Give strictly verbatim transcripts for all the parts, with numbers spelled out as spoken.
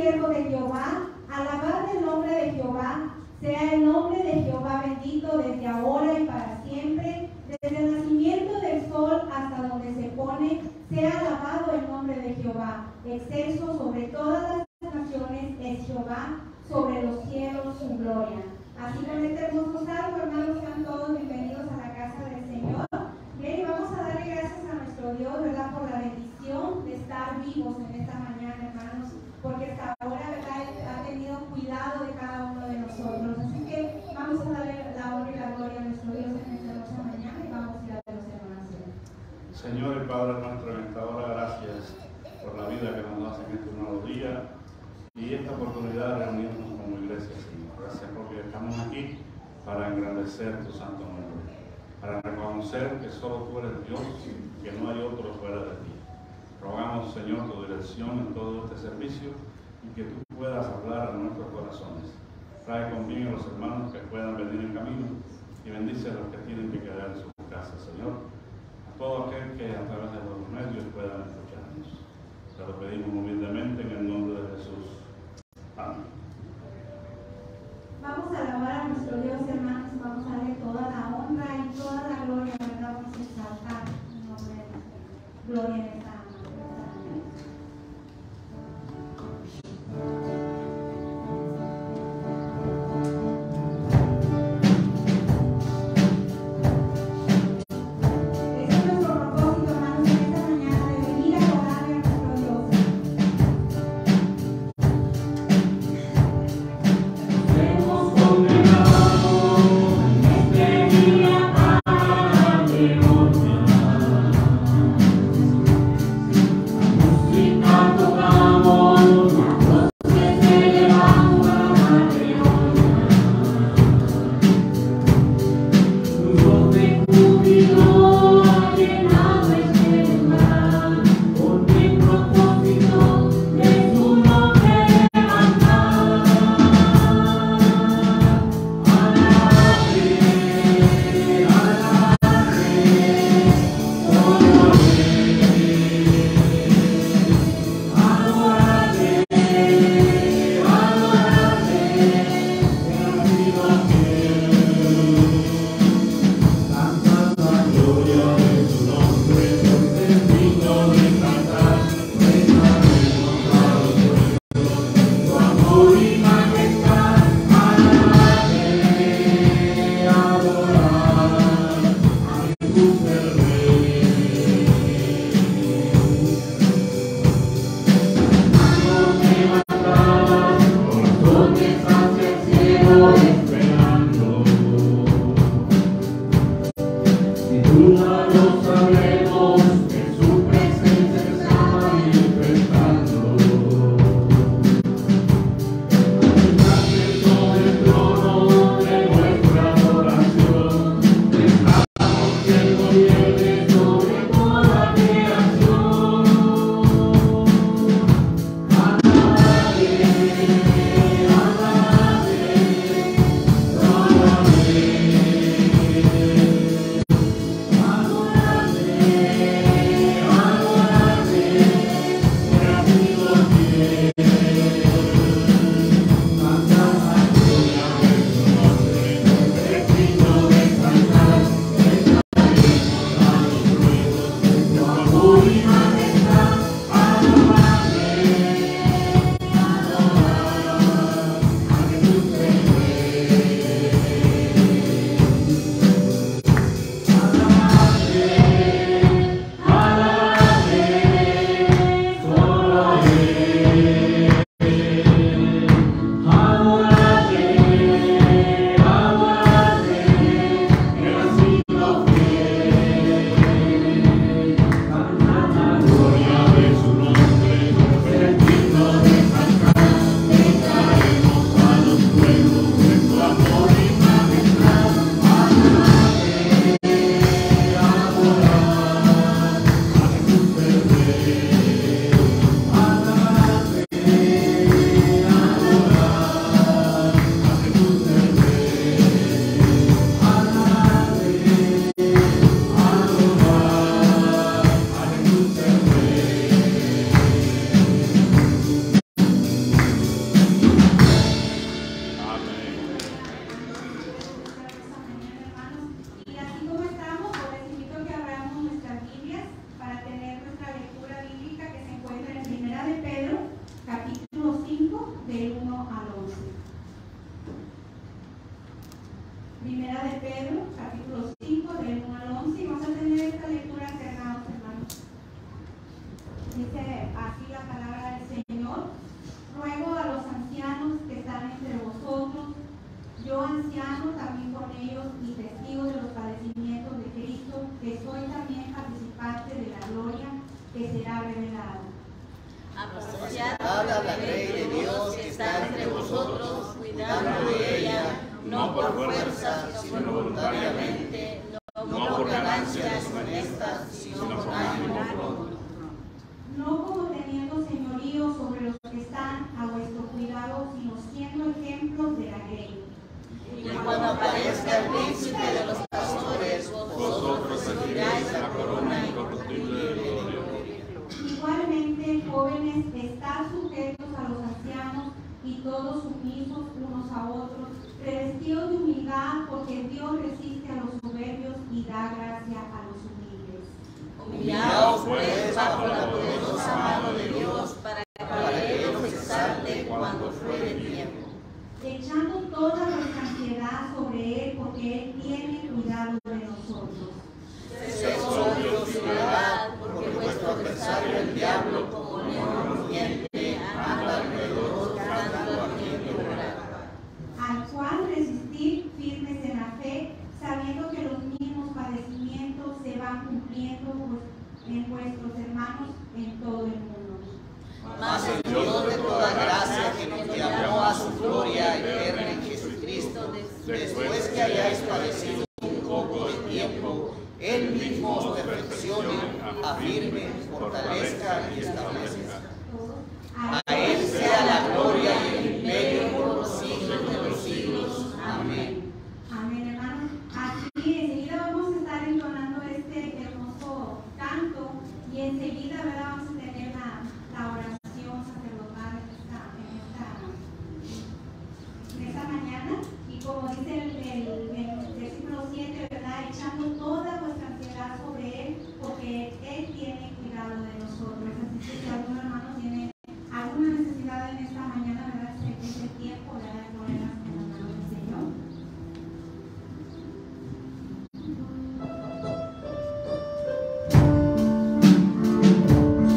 siervos de Jehová, alabad el nombre de Jehová, sea el nombre de Jehová bendito desde ahora y para siempre, desde el nacimiento del sol hasta donde se pone, sea alabado el nombre de Jehová, excelso sobre todas las naciones es Jehová, sobre los cielos su gloria. Así con este hermoso salmo, hermanos, sean todos bienvenidos a la casa del Señor. Bien, y vamos a darle gracias a nuestro Dios, ¿verdad?, por la bendición de estar vivos en esta mañana, hermanos, porque hasta ahora, ¿verdad?, ha tenido cuidado de cada uno de nosotros. Así que vamos a darle la honra y la gloria a nuestro Dios en esta hermosa mañana y vamos a ir a los hermanos. Señor y Padre nuestro, en esta hora, gracias por la vida que nos das en este nuevo día y esta oportunidad de reunirnos como iglesia, Señor. Gracias porque estamos aquí para engrandecer tu santo nombre, para reconocer que solo tú eres Dios y que no hay otro fuera de ti. Rogamos, Señor, tu dirección en todo este servicio y que tú puedas hablar a nuestros corazones. Trae conmigo a los hermanos que puedan venir en camino y bendice a los que tienen que quedar en sus casas, Señor. A todo aquel que a través de los medios puedan escucharnos. Te lo pedimos humildemente en el nombre de Jesús. Amén. Vamos a alabar a nuestro Dios, hermanos, vamos a darle toda la honra y toda la gloria, ¿verdad? Vamos a exaltar el nombre de Dios. Gloria en esta mañana. Condenado en este día para mi Asociada a la grey de Dios que está entre vosotros, cuidando de ella, no por fuerza, sino voluntariamente, no por ganancias honestas, sino por ánimo propio. No como teniendo señorío sobre los que están a vuestro cuidado, sino siendo ejemplos de la ley. Y cuando aparezca el príncipe de los pastores, vosotros recibiráis la corona incorruptible de gloria. Igualmente, jóvenes, estad sujetos a los ancianos y todos sumisos unos a otros, revestidos de humildad, porque Dios resiste a los soberbios y da gracia a los humildes. Humillaos pues bajo la poderosa mano de Dios, para que Él os exalte cuando fuere tiempo. Echando toda nuestra ansiedad sobre Él, porque Él tiene cuidado de nosotros. Sed sobrios y velad, porque vuestro adversario el diablo, como león rugiente, anda alrededor buscando a quien devorar. Al cual resistir firmes en la fe, sabiendo que los mismos padecimientos se van cumpliendo en vuestros hermanos en todo el mundo. Mas el Dios de toda gracia, que nos llamó a su gloria eterna en Jesucristo, después que hayáis padecido un poco de tiempo, Él mismo os perfeccione, afirme, fortalezca y establezca. A Él sea la gloria y el imperio por los siglos de los siglos. Amén. Amén, hermanos. Aquí enseguida vamos a estar entonando este hermoso canto y enseguida, ¿verdad?, vamos a tener la, la oración sacerdotal en esta, en esta, en esta mañana. Y como dice el, el, el versículo siete, ¿verdad?, echando toda vuestra ansiedad sobre Él, porque Él tiene cuidado de nosotros. Así que si algún hermano tiene alguna necesidad en esta mañana, ¿verdad?, es el tiempo, ¿verdad?, de ponerlas en las manos del Señor. Thank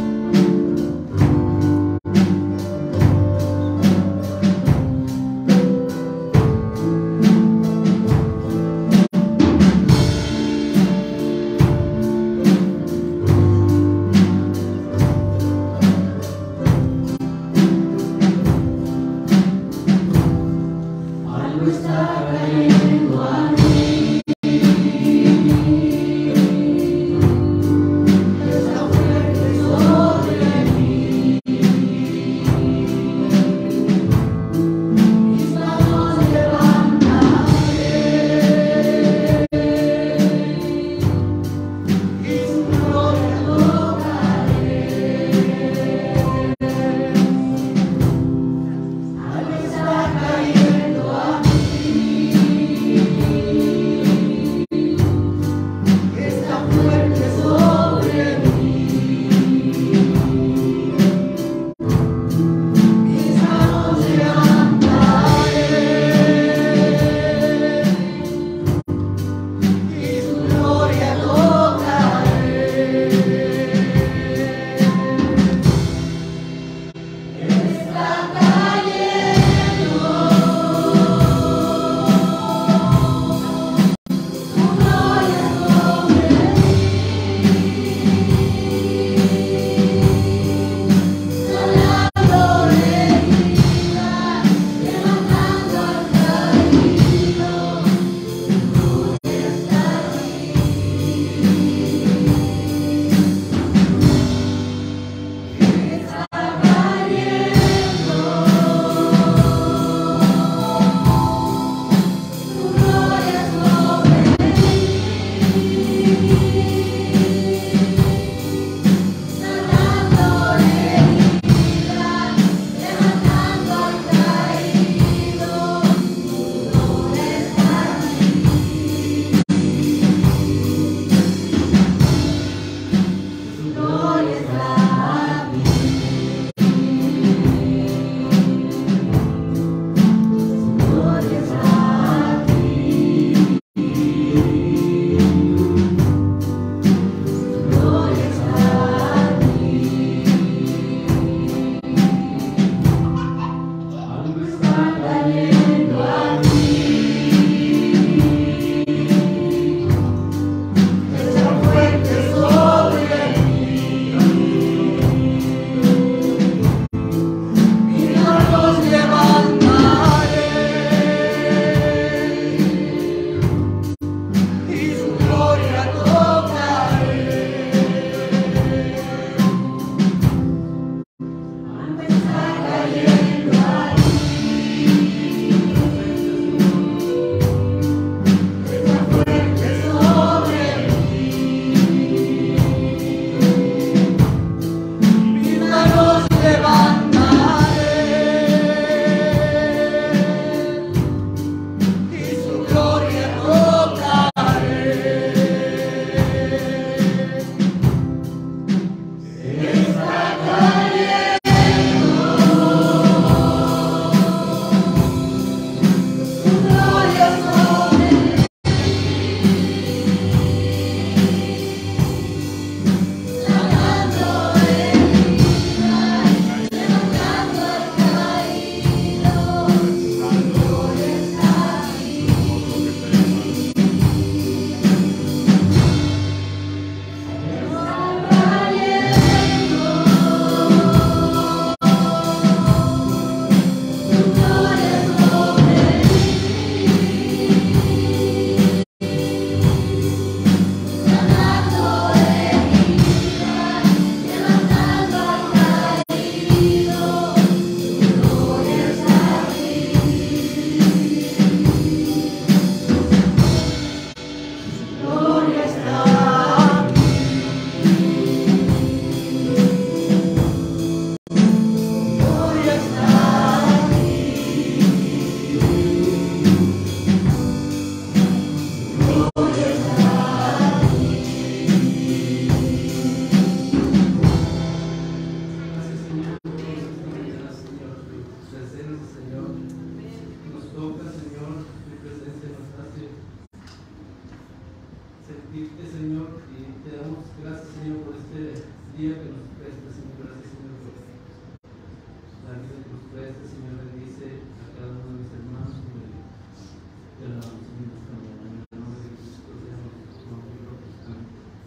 Señor, por este día que nos prestas, Señor. Gracias, Señor, por la vida que nos prestas, Señor. Bendice a cada uno de mis hermanos, Señor. Te alabamos, Señor, esta mañana. En el nombre de Cristo, te amamos. Amén.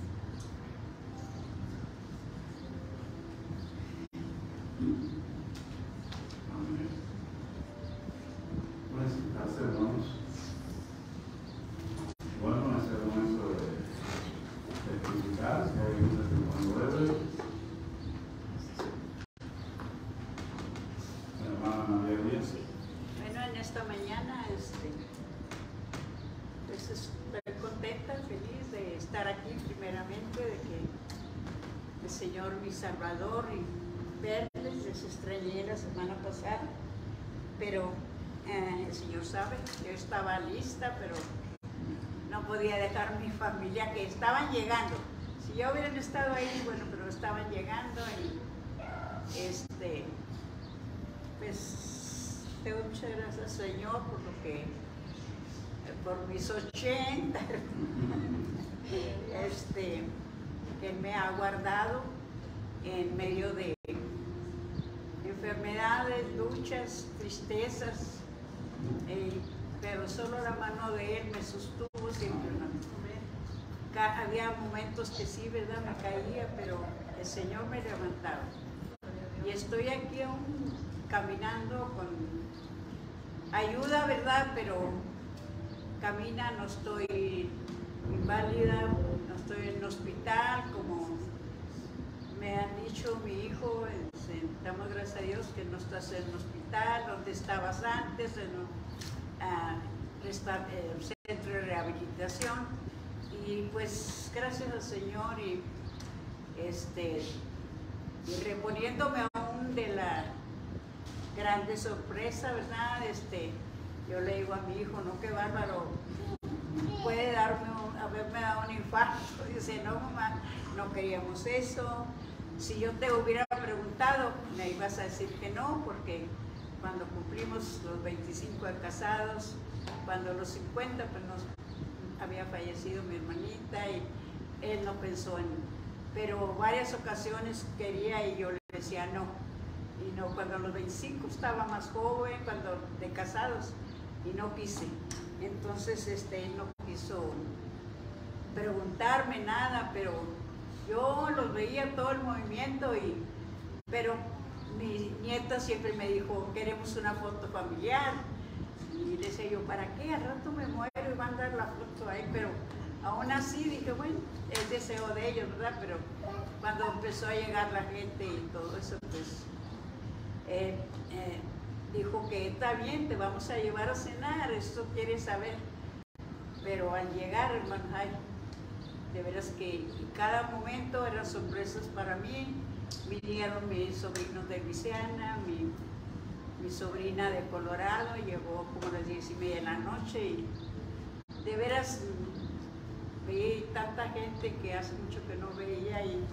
Amén. Pueden sentarse, hermanos. Bueno, es el momento de, de criticar, que hay un testimonio breve. Hermana María Díaz. Bueno, en esta mañana este, pues estoy contenta, feliz de estar aquí, primeramente, de que el Señor mi Salvador y verles, les extrañé la semana pasada, pero eh, el Señor sabe, yo estaba lista, pero no podía dejar mi familia que estaban llegando. Si yo hubieran estado ahí, bueno, pero estaban llegando y este, pues tengo muchas gracias, Señor, por lo que, por mis ochenta, este, que me ha guardado en medio de enfermedades, luchas, tristezas, eh, pero solo la mano de Él me sostuvo siempre. ¿No? Había momentos que sí, ¿verdad? Me caía, pero el Señor me levantaba. Y estoy aquí aún caminando con ayuda, ¿verdad? Pero camina, no estoy inválida, no estoy en el hospital, como me han dicho mi hijo. Damos gracias a Dios que no estás en el hospital, donde estabas antes, en un uh, centro de rehabilitación. Y pues gracias al Señor y, este, y reponiéndome aún de la grande sorpresa, ¿verdad? Este, yo le digo a mi hijo, no, qué bárbaro, puede darme un, haberme dado un infarto. Dice, no, mamá, no queríamos eso. Si yo te hubiera preguntado, me ibas a decir que no, porque cuando cumplimos los veinticinco de casados, cuando los cincuenta, pues nos había fallecido mi hermanita y él no pensó en, pero varias ocasiones quería y yo le decía no. Y no, cuando a los veinticinco estaba más joven, cuando de casados, y no quise. Entonces este, él no quiso preguntarme nada, pero yo los veía todo el movimiento, y, pero mi nieta siempre me dijo, queremos una foto familiar. Y le decía yo, ¿para qué? Al rato me muero y van a dar la foto ahí, pero aún así dije, bueno, es deseo de ellos, ¿verdad? Pero cuando empezó a llegar la gente y todo eso, pues eh, eh, dijo que está bien, te vamos a llevar a cenar, esto quieres saber. Pero al llegar, hermano, ay, de veras que cada momento eran sorpresas para mí. Vinieron mis sobrinos de Luisiana, mi, mi sobrina de Colorado, llegó como a las diez y media de la noche, y de veras vi tanta gente que hace mucho que no veía, y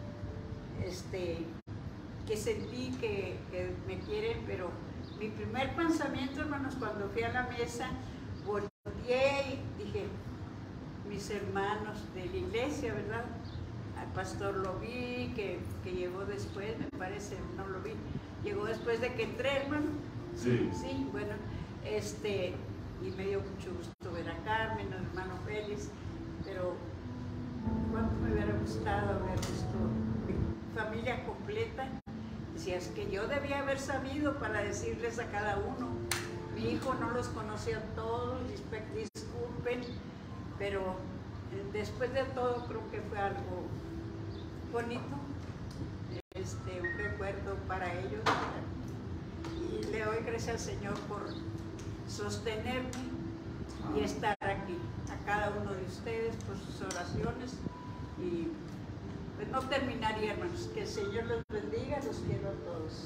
este, que sentí que, que me quieren. Pero mi primer pensamiento, hermanos, cuando fui a la mesa, volteé y dije, mis hermanos de la iglesia, ¿verdad? Al pastor lo vi, que, que llegó después, me parece, no lo vi, llegó después de que entré, hermano. Sí. Sí, bueno, este, y me dio mucho gusto ver a Carmen, al hermano Félix, pero cuánto me hubiera gustado haber visto mi familia completa. Decías que yo debía haber sabido para decirles a cada uno. Mi hijo no los conocía todos, disculpen, pero después de todo creo que fue algo bonito, este, un recuerdo para ellos. Y le doy gracias al Señor por sostenerme y estar aquí, a cada uno de ustedes por sus oraciones. Y pues no terminaría, hermanos. Que el Señor los bendiga, los quiero a todos.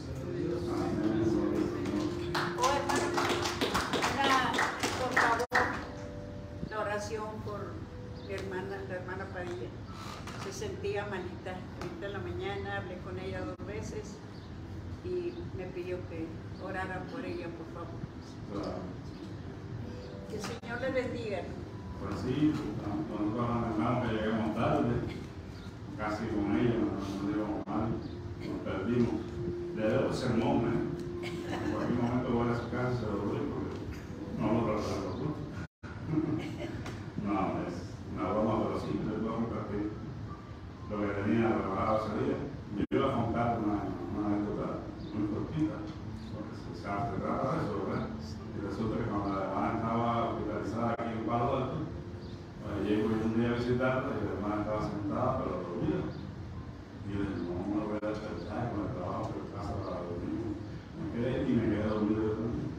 Oh, hermanos, una, por favor, la oración por mi hermana, la hermana Padilla. Se sentía malita. Ahorita en la mañana hablé con ella dos veces y me pidió que orara por ella, por favor. Claro. Que el Señor le bendiga. Pues sí, nosotros hermanos que llegamos tarde, casi con ella, no dio mal, nos perdimos. Le debo sermón, ¿eh? En cualquier momento voy a su casa y se lo doy porque no lo recuerdo. No, es una broma, pero sí, les voy a compartir lo que tenía preparado ese día. Yo iba a contar una, una anécdota muy cortita, porque se, se trata de eso, ¿verdad? Y resulta que cuando la hermana estaba hospitalizada aquí en Palo Alto, pues llego un día a visitarla y la hermana estaba sentada, pero dormida. Y yo dije, no, no me voy a despertar con el trabajo que pasa para dormir. Me quedé y me quedé dormido yo también.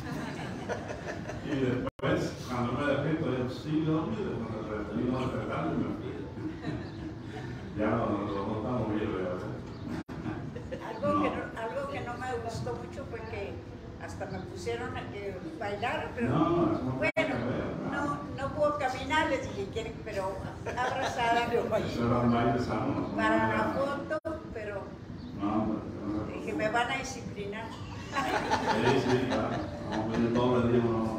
Y después, cuando me despierto, yo sigo dormido, cuando termino de despertar y me fui. Ya los dos estamos bien, ¿verdad? Algo, No. que no, algo que no me gustó mucho fue que hasta me pusieron a que bailar, pero No, no, eso no bueno, tiene que ver, no, no puedo caminar, les dije, quieren, pero abrazada Eso era un baile sano. ¿No? para la foto, pero No, hombre, no se dije, me van a disciplinar. Sí, sí, claro. Vamos a pedir todos los días, no.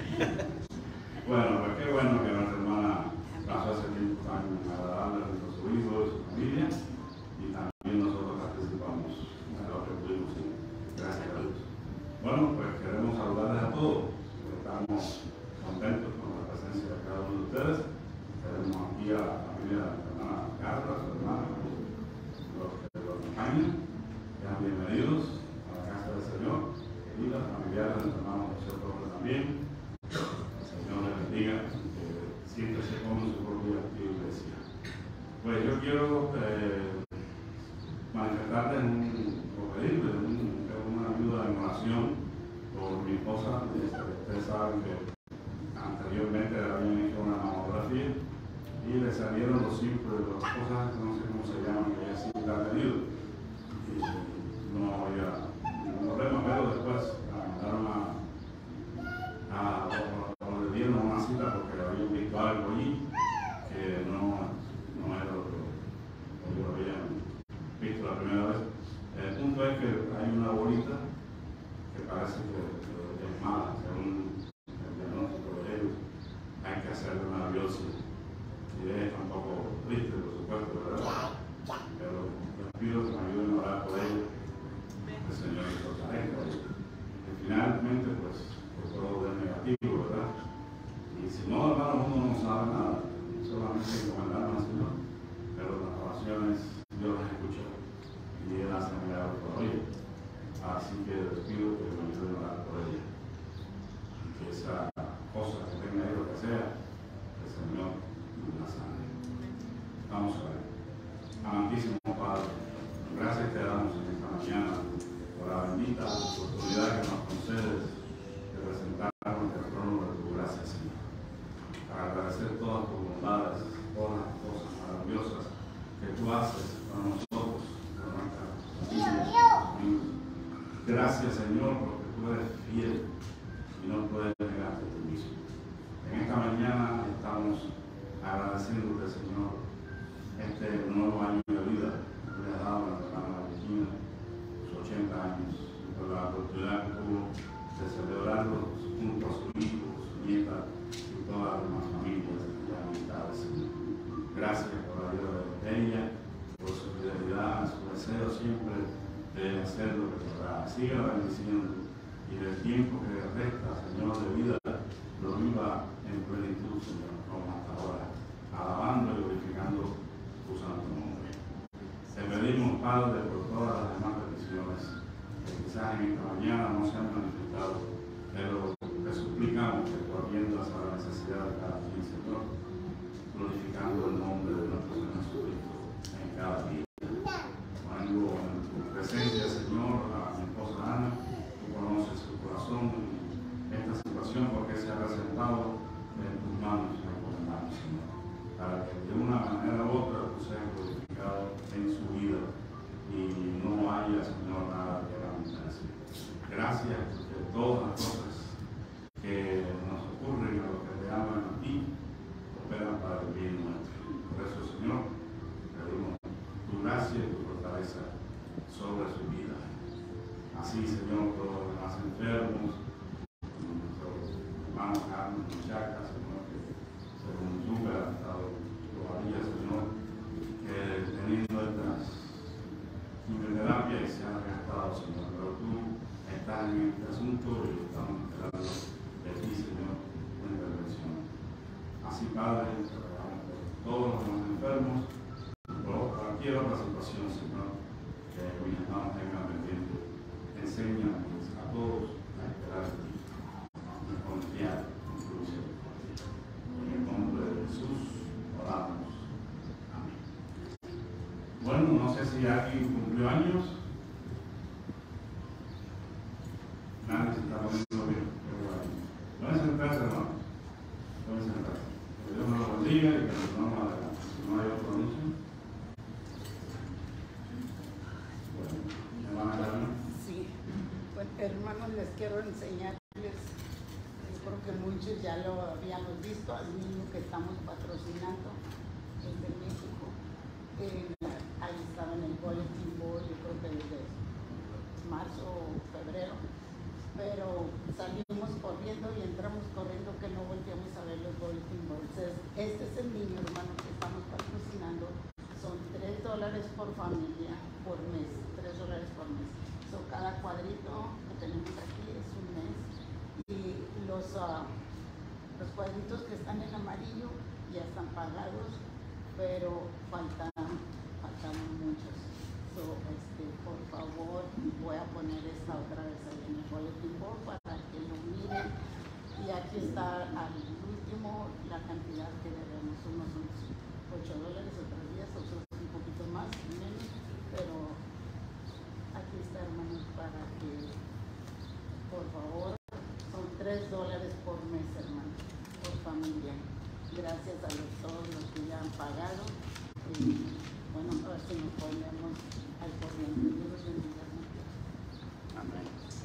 Bueno, pues qué bueno que nuestra hermana pasó ese tiempo tan agradable con su hijo y su familia, y también nosotros participamos en lo que pudimos, y gracias a Dios. Bueno, pues queremos saludarles a todos, estamos contentos con la presencia de cada uno de ustedes. Tenemos aquí a la familia de la hermana Carla, su hermana, los que lo acompañan. Sean bienvenidos a la casa del Señor, y las familiares de nuestro hermano José Torres también. El Señor les bendiga, que siempre se come su propia iglesia. Pues yo quiero eh, manifestarles un, o pedirles un, una ayuda en oración por mi esposa. Ustedes saben que anteriormente le habían hecho una mamografía y le salieron los cifras, las cosas, no sé cómo se llaman, que ella siempre ha tenido. Y no había ningún problema, pero después la mandaron a, a, o, o le dieron una cita porque habían visto algo allí que no, no era lo que ellos habían visto la primera vez. El punto es que hay una bolita que parece que, que es mala, según el diagnóstico de ellos. Hay que hacerle una biopsia. Y es un poco triste, por supuesto, ¿verdad? Pero les pido que me ayuden a orar por ellos. El Señor les fortalezca. Y finalmente, pues, por todo es negativo, ¿verdad? Y si no, hermano, uno no sabe nada, solamente encomendarnos al Señor. Pero las oraciones, Dios las escucha y Él hace milagros por ella. Así que les pido que me ayuden a orar por ella. Y que esa cosa que tenga ahí, lo que sea, el Señor la sane. Vamos a ver. Amantísimo Padre, gracias te damos en esta mañana por la bendita oportunidad que nos concedes de presentarnos ante el trono de tu gracia, Señor. Para agradecer todas tus bondades, todas las cosas maravillosas que tú haces para nosotros, para nuestra familia. Gracias, Señor, porque tú eres fiel y no puedes negarte tú mismo. En esta mañana estamos agradeciéndote, Señor, este nuevo año de vida que le has dado a nuestra hermana Virginia, sus ochenta años, y por la oportunidad que tuvo de celebrarlo junto a su hijo, su nieta y todas las demás familias y amistades, Señor. Gracias por la vida de ella, por su fidelidad, su deseo siempre de hacer lo que podrá. Siga bendiciendo y del tiempo que resta, Señor, de vida, lo viva en plenitud, Señor, como hasta ahora, alabando y glorificando tu santo nombre. Te pedimos, Padre, por todas las demás peticiones que quizás en esta mañana no se han manifestado, pero te suplicamos que tú atiendas a la necesidad de cada quien, Señor, glorificando el nombre de nuestro Señor Jesucristo en cada día. Cuando en tu presencia, Señor, a mi esposa Ana, tú conoces su corazón en esta situación porque se ha presentado en tus manos y encomendamos, Señor, para que de una manera u otra tú seas glorificado en su vida y no haya, Señor, nada que lamentarse. Gracias porque todas las cosas que nos ocurren a los que te aman a ti operan para el bien nuestro. Por eso, Señor, pedimos tu gracia y tu fortaleza sobre su vida. Así, Señor, todos los demás enfermos, nuestros hermanos Carlos y Chacas, Señor, que según su han estado todavía, Señor, que nuestras quimioterapias y se han gastado, Señor, pero tú estás en este asunto y estamos esperando de ti, Señor, una intervención. Así, Padre, oramos por todos los demás enfermos, por cualquier otra situación, Señor, que mis hermanos tengan pendiente. Enséñanos a todos a esperar en ti, a confiar en tu misericordia. En el nombre de Jesús oramos. Amén. Bueno, no sé si alguien cumplió años. Nadie se está poniendo bien. Pueden sentarse, hermanos. Pueden sentarse. Que Dios nos lo bendiga y que nos vamos adelante. Si no hay otro anuncio. Bueno, ¿me van a dar? Sí, pues hermanos, les quiero enseñarles, yo creo que muchos ya lo habíamos visto, al niño que estamos patrocinando, el de México. Eh, ahí estaba en el bulletin board, yo creo que desde marzo o febrero, pero salimos corriendo y entramos corriendo que no volteamos a ver los bulletin boards. Este es el niño, hermano, que estamos patrocinando. Son tres dólares por familia por mes, tres dólares por mes. So, cada cuadrito que tenemos aquí es un mes y los, uh, los cuadritos que están en amarillo ya están pagados, pero faltan, faltan muchos. So, este, por favor, voy a poner esta otra vez ahí en el boletín board para que lo miren. Y aquí está al último la cantidad que debemos. Unos son ocho dólares, otros diez, otros un poquito más, menos, pero aquí está, hermanos, para que, por favor, son tres dólares por mes, hermanos, por familia. Gracias a los, todos los que ya han pagado. Y, bueno, a ver si nos ponemos al corriente. Dios los bendiga. Amén.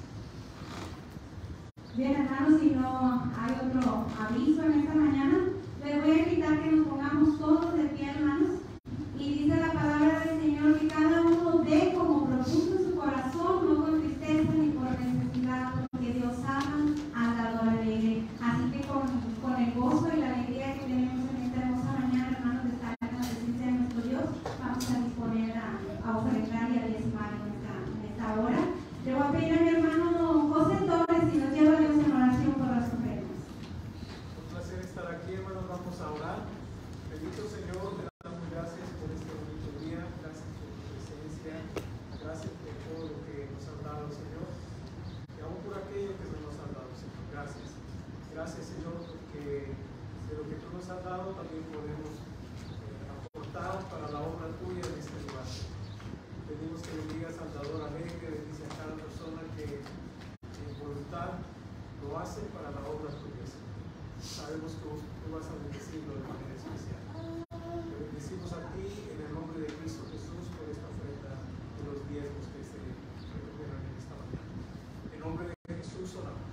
Bien, hermanos, si no hay otro aviso en esta mañana, les voy a invitar que nos pongamos todos de pie, hermanos. Y dice la palabra del Señor que cada uno dé como propuso en su corazón, no con tristeza ni por necesidad, porque Dios ama al dador alegre. Así que con, con el gozo y la alegría que tenemos en esta hermosa mañana, hermanos, de estar en la presencia de nuestro Dios, vamos a disponer a, a ofrendar y a diezmar en esta, en esta hora. Le voy a pedir a mi hermano José Torres si nos lleva Dios en oración por las ofrendas. Un placer estar aquí, hermanos. Vamos a orar. Bendito Señor, te damos gracias por este bonito día, gracias por tu presencia, gracias por todo lo que nos has dado, Señor, y aún por aquello que no nos has dado, Señor. Gracias. Gracias, Señor, porque de lo que tú nos has dado también podemos eh, aportar para la obra tuya en este lugar. Pedimos que bendigas al dador alegre, bendice a cada persona que en voluntad lo hace para la obra tuya, Señor. Sabemos que tú vas a bendecirlo de manera especial. Te bendecimos a ti en el nombre de Cristo Jesús por esta ofrenda de los diezmos que se recuperan en esta mañana. En nombre de Jesús oramos.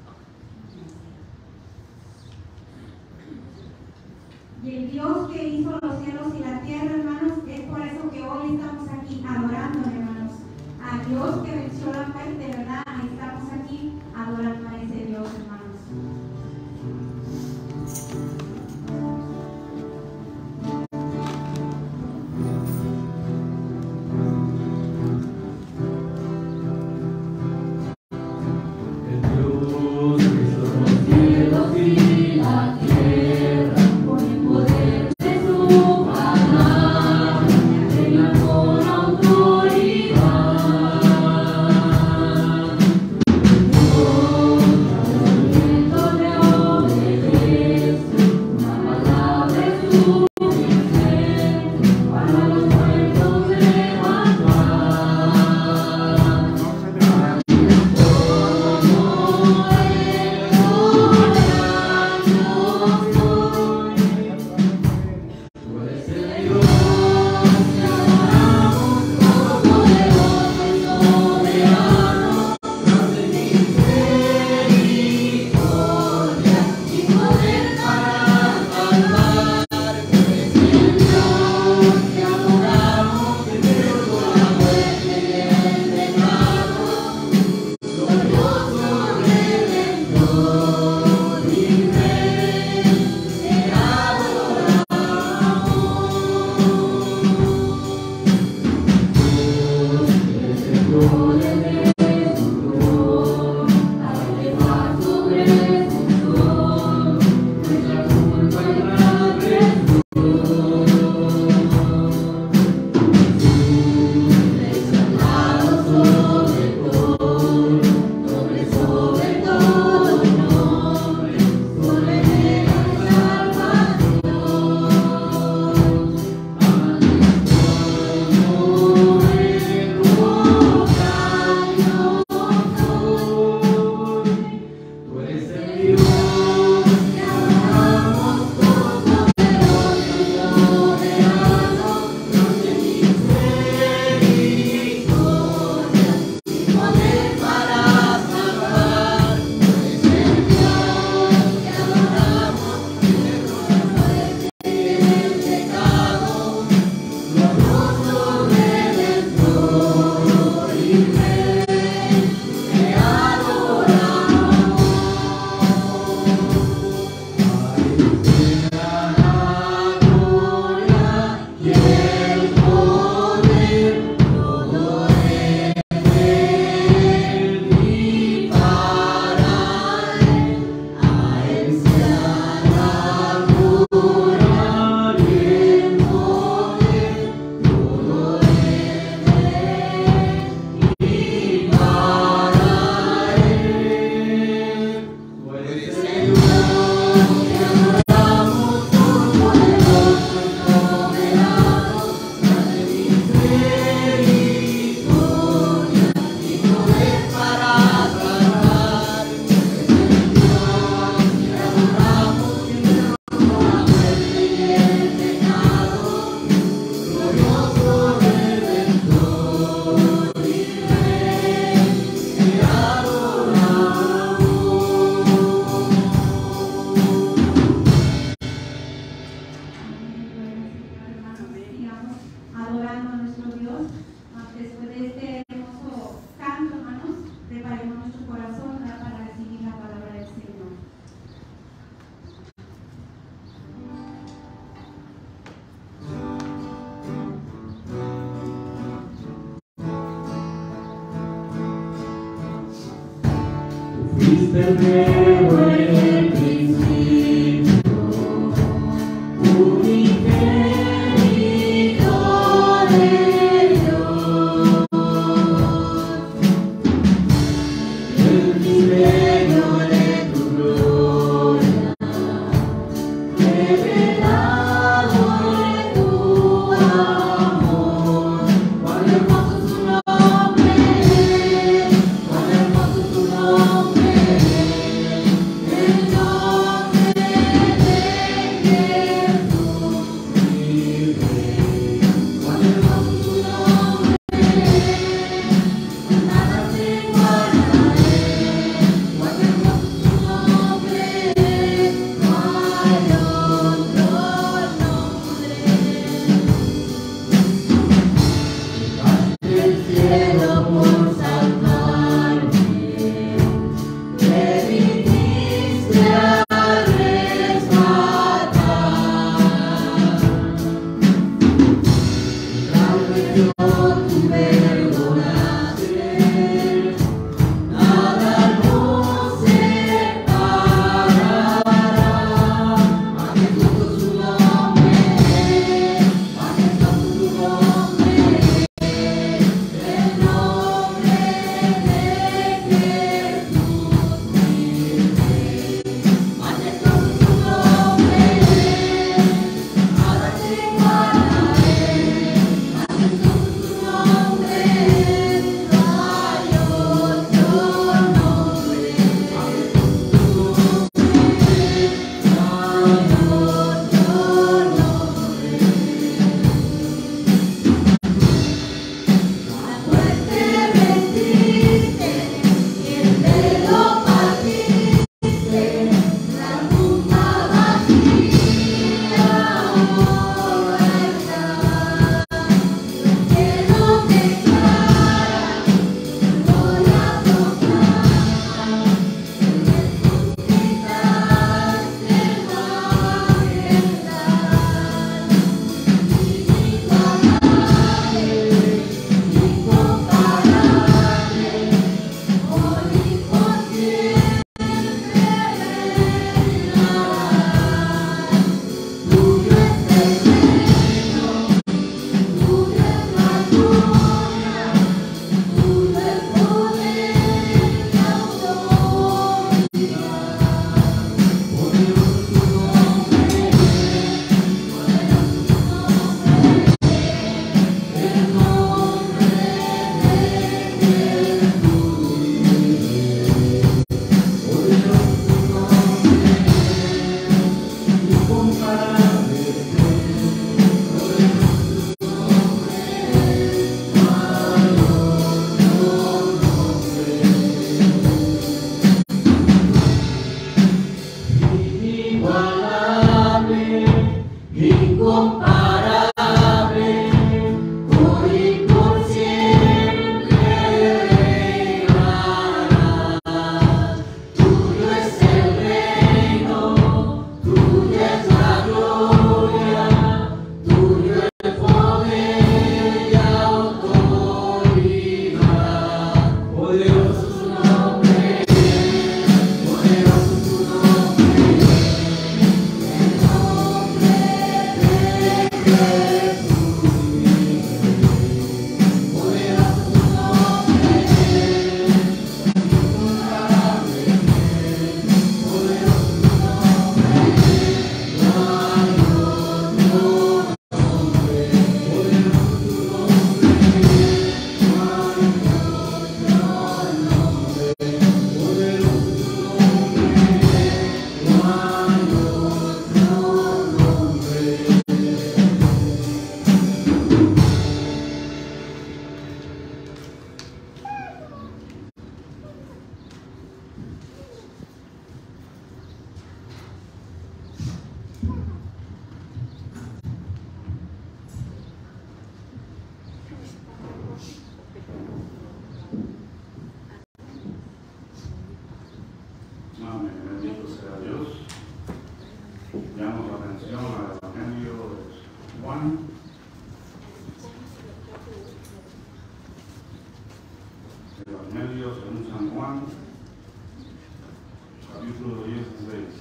Y el Dios que hizo los cielos y la tierra, hermanos, es por eso que hoy estamos aquí adorando, hermanos, a Dios que venció la muerte, ¿verdad? Estamos aquí adorando a ese Dios, hermanos. Por el poder de su palabra. Evangelio según San Juan, capítulo dieciséis.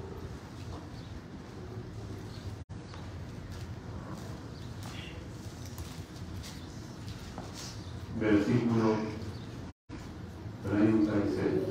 Versículo treinta y seis.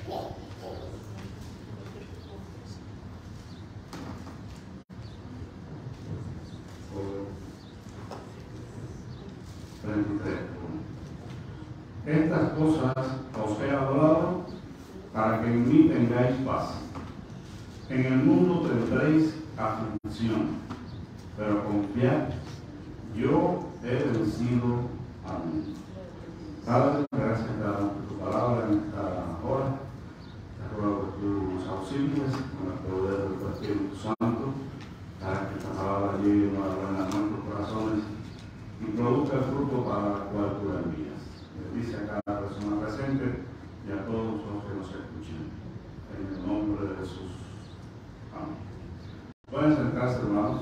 treinta y tres. Estas cosas os he hablado para que en mí tengáis paz. En el mundo tendréis aflicción, pero confiad, yo he vencido al mundo. Padre, gracias por tu palabra en esta hora. Te ruego por tus auxilios, con el poder de tu Espíritu Santo, para que esta palabra llegue a nuestros corazones y produzca el fruto para el cual tú la envías. Bendice a cada persona presente y a todos los que nos escuchen. En el nombre de Jesús. Amén. Pueden sentarse, hermanos.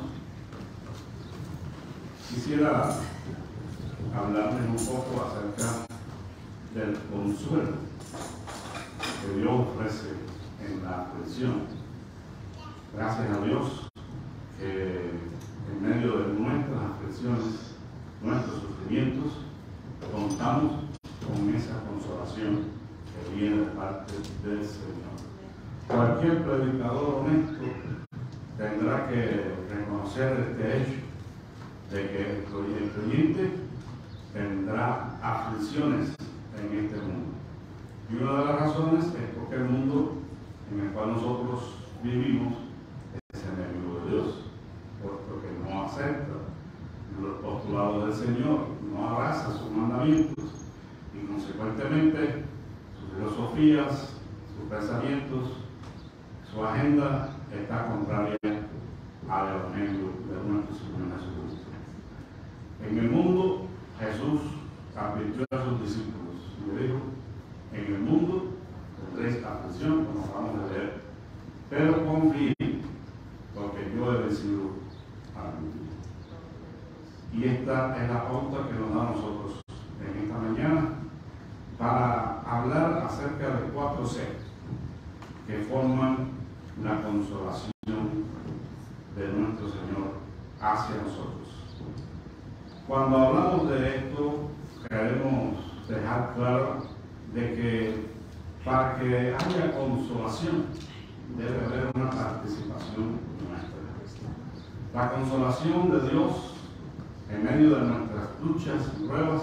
Quisiera hablarles un poco acerca del consuelo que Dios ofrece en la aflicción. Gracias a Dios que en medio de nuestras aflicciones, nuestros sufrimientos, contamos con esa consolación que viene de parte del Señor. Cualquier predicador honesto tendrá que reconocer este hecho de que el creyente tendrá aflicciones en este mundo. Y una de las razones es porque el mundo en el cual nosotros vivimos es enemigo de Dios, porque no acepta los postulados del Señor, no abraza sus mandamientos y consecuentemente sus filosofías, sus pensamientos, su agenda está contraria al Evangelio de nuestro Señor Jesucristo. En el mundo, Jesús advirtió a sus discípulos y le dijo: en el mundo tendréis aflicción, como acabamos de leer, pero confíen, porque yo he vencido al mundo. Y esta es la pauta que nos da a nosotros en esta mañana para hablar acerca de cuatro C que forman la consolación de nuestro Señor hacia nosotros. Cuando hablamos de esto, queremos dejar claro de que para que haya consolación debe haber una participación nuestra. La consolación de Dios en medio de nuestras luchas y pruebas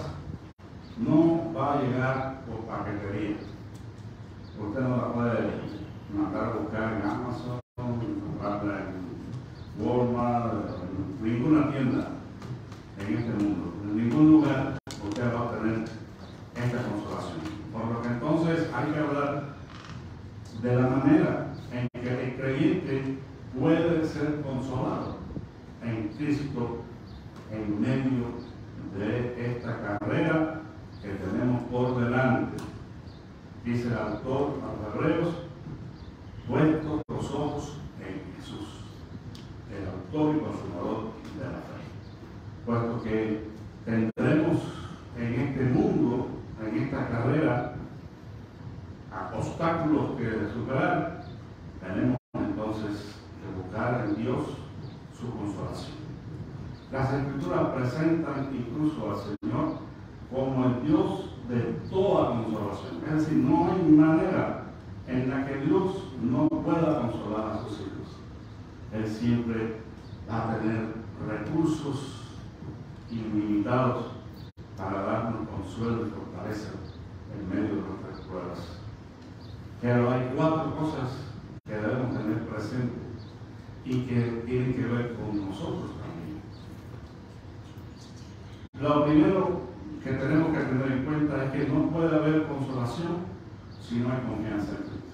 no va a llegar por paquetería. Usted no la puede mandar a buscar en Amazon, comprarla en Walmart, en ninguna tienda en este mundo. En ningún lugar usted va a obtener esta consolación. Por lo que entonces hay que hablar de la manera en que el creyente puede ser consolado en Cristo en medio de esta carrera que tenemos por delante. Dice el autor a los Hebreos: puestos los ojos en Jesús, el autor y consumador de la fe. Puesto que tendremos en este mundo, en esta carrera, obstáculos que superar, tenemos entonces que buscar en Dios su consolación. Las Escrituras presentan incluso al Señor como el Dios de toda consolación. Es decir, no hay manera en la que Dios no pueda consolar a sus hijos. Él siempre va a tener recursos ilimitados para darnos consuelo y fortaleza en medio de nuestras pruebas. Pero hay cuatro cosas que debemos tener presentes y que tienen que ver con nosotros también. Lo primero que tenemos que tener en cuenta es que no puede haber consolación si no hay confianza en Cristo.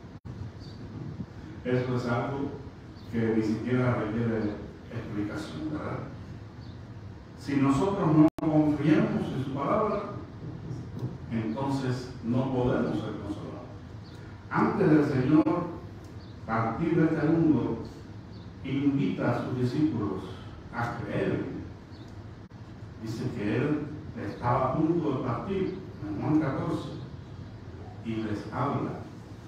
Eso es algo que ni siquiera requiere explicación, ¿verdad? Si nosotros no confiamos en su palabra, entonces no podemos ser consolados. Antes del Señor partir de este mundo, invita a sus discípulos a creer en él. Dice que él estaba a punto de partir en Juan catorce y les habla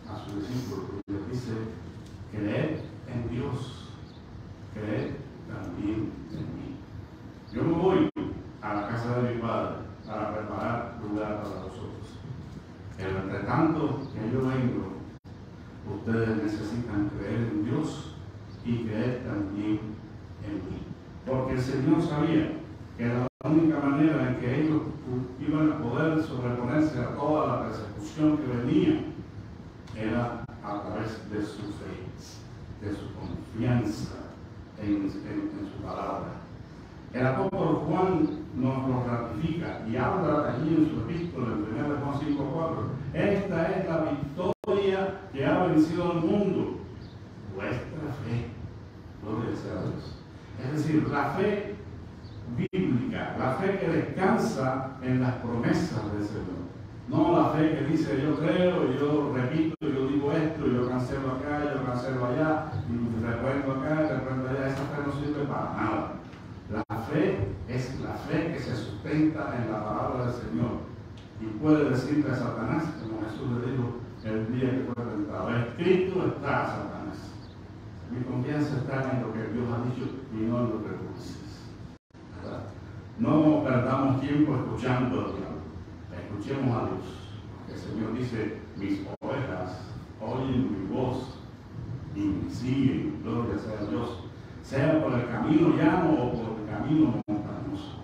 a sus discípulos y les dice: creed en Dios, creed también en mí. Yo me voy a la casa de mi Padre para preparar lugar para vosotros. Pero entre tanto que yo vengo, ustedes necesitan creer en Dios y creer también en mí. Porque el Señor sabía que la única manera en que ellos iban a poder sobreponerse a toda la persecución que venía era a través de su fe, de su confianza en, en, en su palabra. El apóstol Juan nos lo ratifica y habla allí en su epístola, en primera de Juan cinco cuatro. Esta es la victoria que ha vencido al mundo, vuestra fe. Gloria sea a Dios. Es decir, la fe bíblica, la fe que descansa en las promesas del Señor. No la fe que dice: yo creo, yo repito, yo digo esto, yo cancelo acá, yo cancelo allá, y recuerdo acá, recuerdo allá. Esa fe no sirve para nada. La fe es la fe que se sustenta en la palabra del Señor y puede decirle a Satanás, como Jesús le dijo el día que fue tentado: escrito está, Satanás. Mi confianza está en lo que Dios ha dicho y no en lo que tú dices. ¿Verdad? No perdamos tiempo escuchando a Dios. Escuchemos a Dios. El Señor dice: mis ovejas oyen mi voz y me siguen. Gloria sea a Dios. Sea por el camino llano o por el camino montañoso.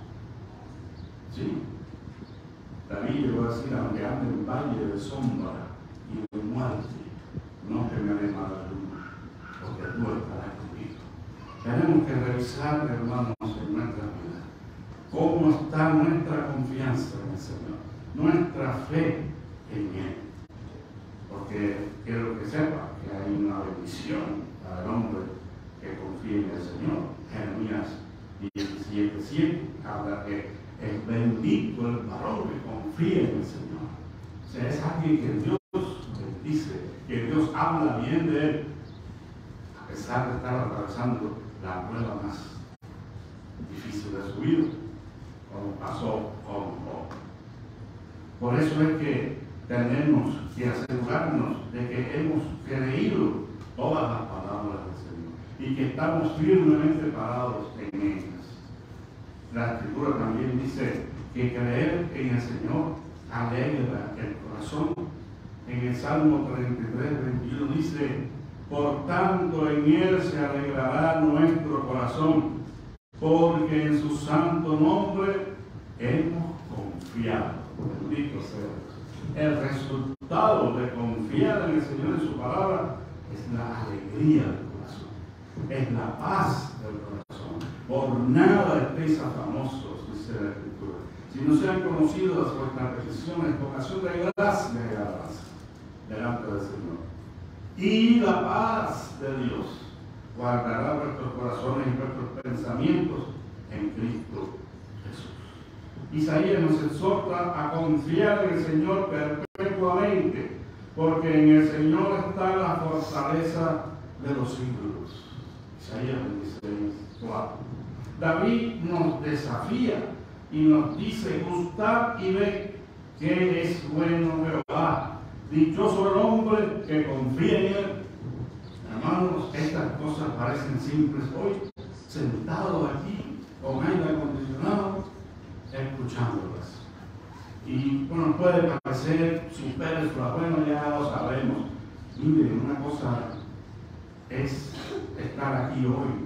Sí. David llegó a decir: aunque ande en valle de sombra y de muerte, no temeré mala luz, porque tú estarás conmigo. Tenemos que revisar, hermanos, en nuestra vida cómo está nuestra confianza en el Señor, nuestra fe en Él. Porque quiero que sepa que hay una bendición para el hombre que confía en el Señor. Jeremías diecisiete siete habla que es bendito el varón que confía en el Señor. O sea, es alguien que Dios bendice, que Dios habla bien de él, a pesar de estar atravesando la prueba más difícil de su vida, como pasó con Job. Por eso es que tenemos que asegurarnos de que hemos creído todas las palabras del Señor y que estamos firmemente parados en ellas. La Escritura también dice que creer en el Señor alegra el corazón. En el Salmo treinta y tres, veintiuno dice: por tanto en Él se alegrará nuestro corazón, porque en su santo nombre hemos confiado. Bendito sea. El resultado de confiar en el Señor y su palabra es la alegría del corazón, es la paz del corazón. Por nada estéis afanosos, dice la Escritura, si no sean conocidas vuestras peticiones con acción de gracia y alabanza delante del Señor. Y la paz de Dios guardará vuestros corazones y vuestros pensamientos en Cristo Jesús. Isaías nos exhorta a confiar en el Señor perpetuamente, porque en el Señor está la fortaleza de los siglos. Isaías veintiséis cuatro. David nos desafía y nos dice: gustad y ved que es bueno Jehová. Dichoso el hombre que confía en él. Hermanos, estas cosas parecen simples hoy, sentados aquí con aire acondicionado, escuchándolas. Y bueno, puede parecer superfluo, bueno, ya lo sabemos. Miren, una cosa es estar aquí hoy,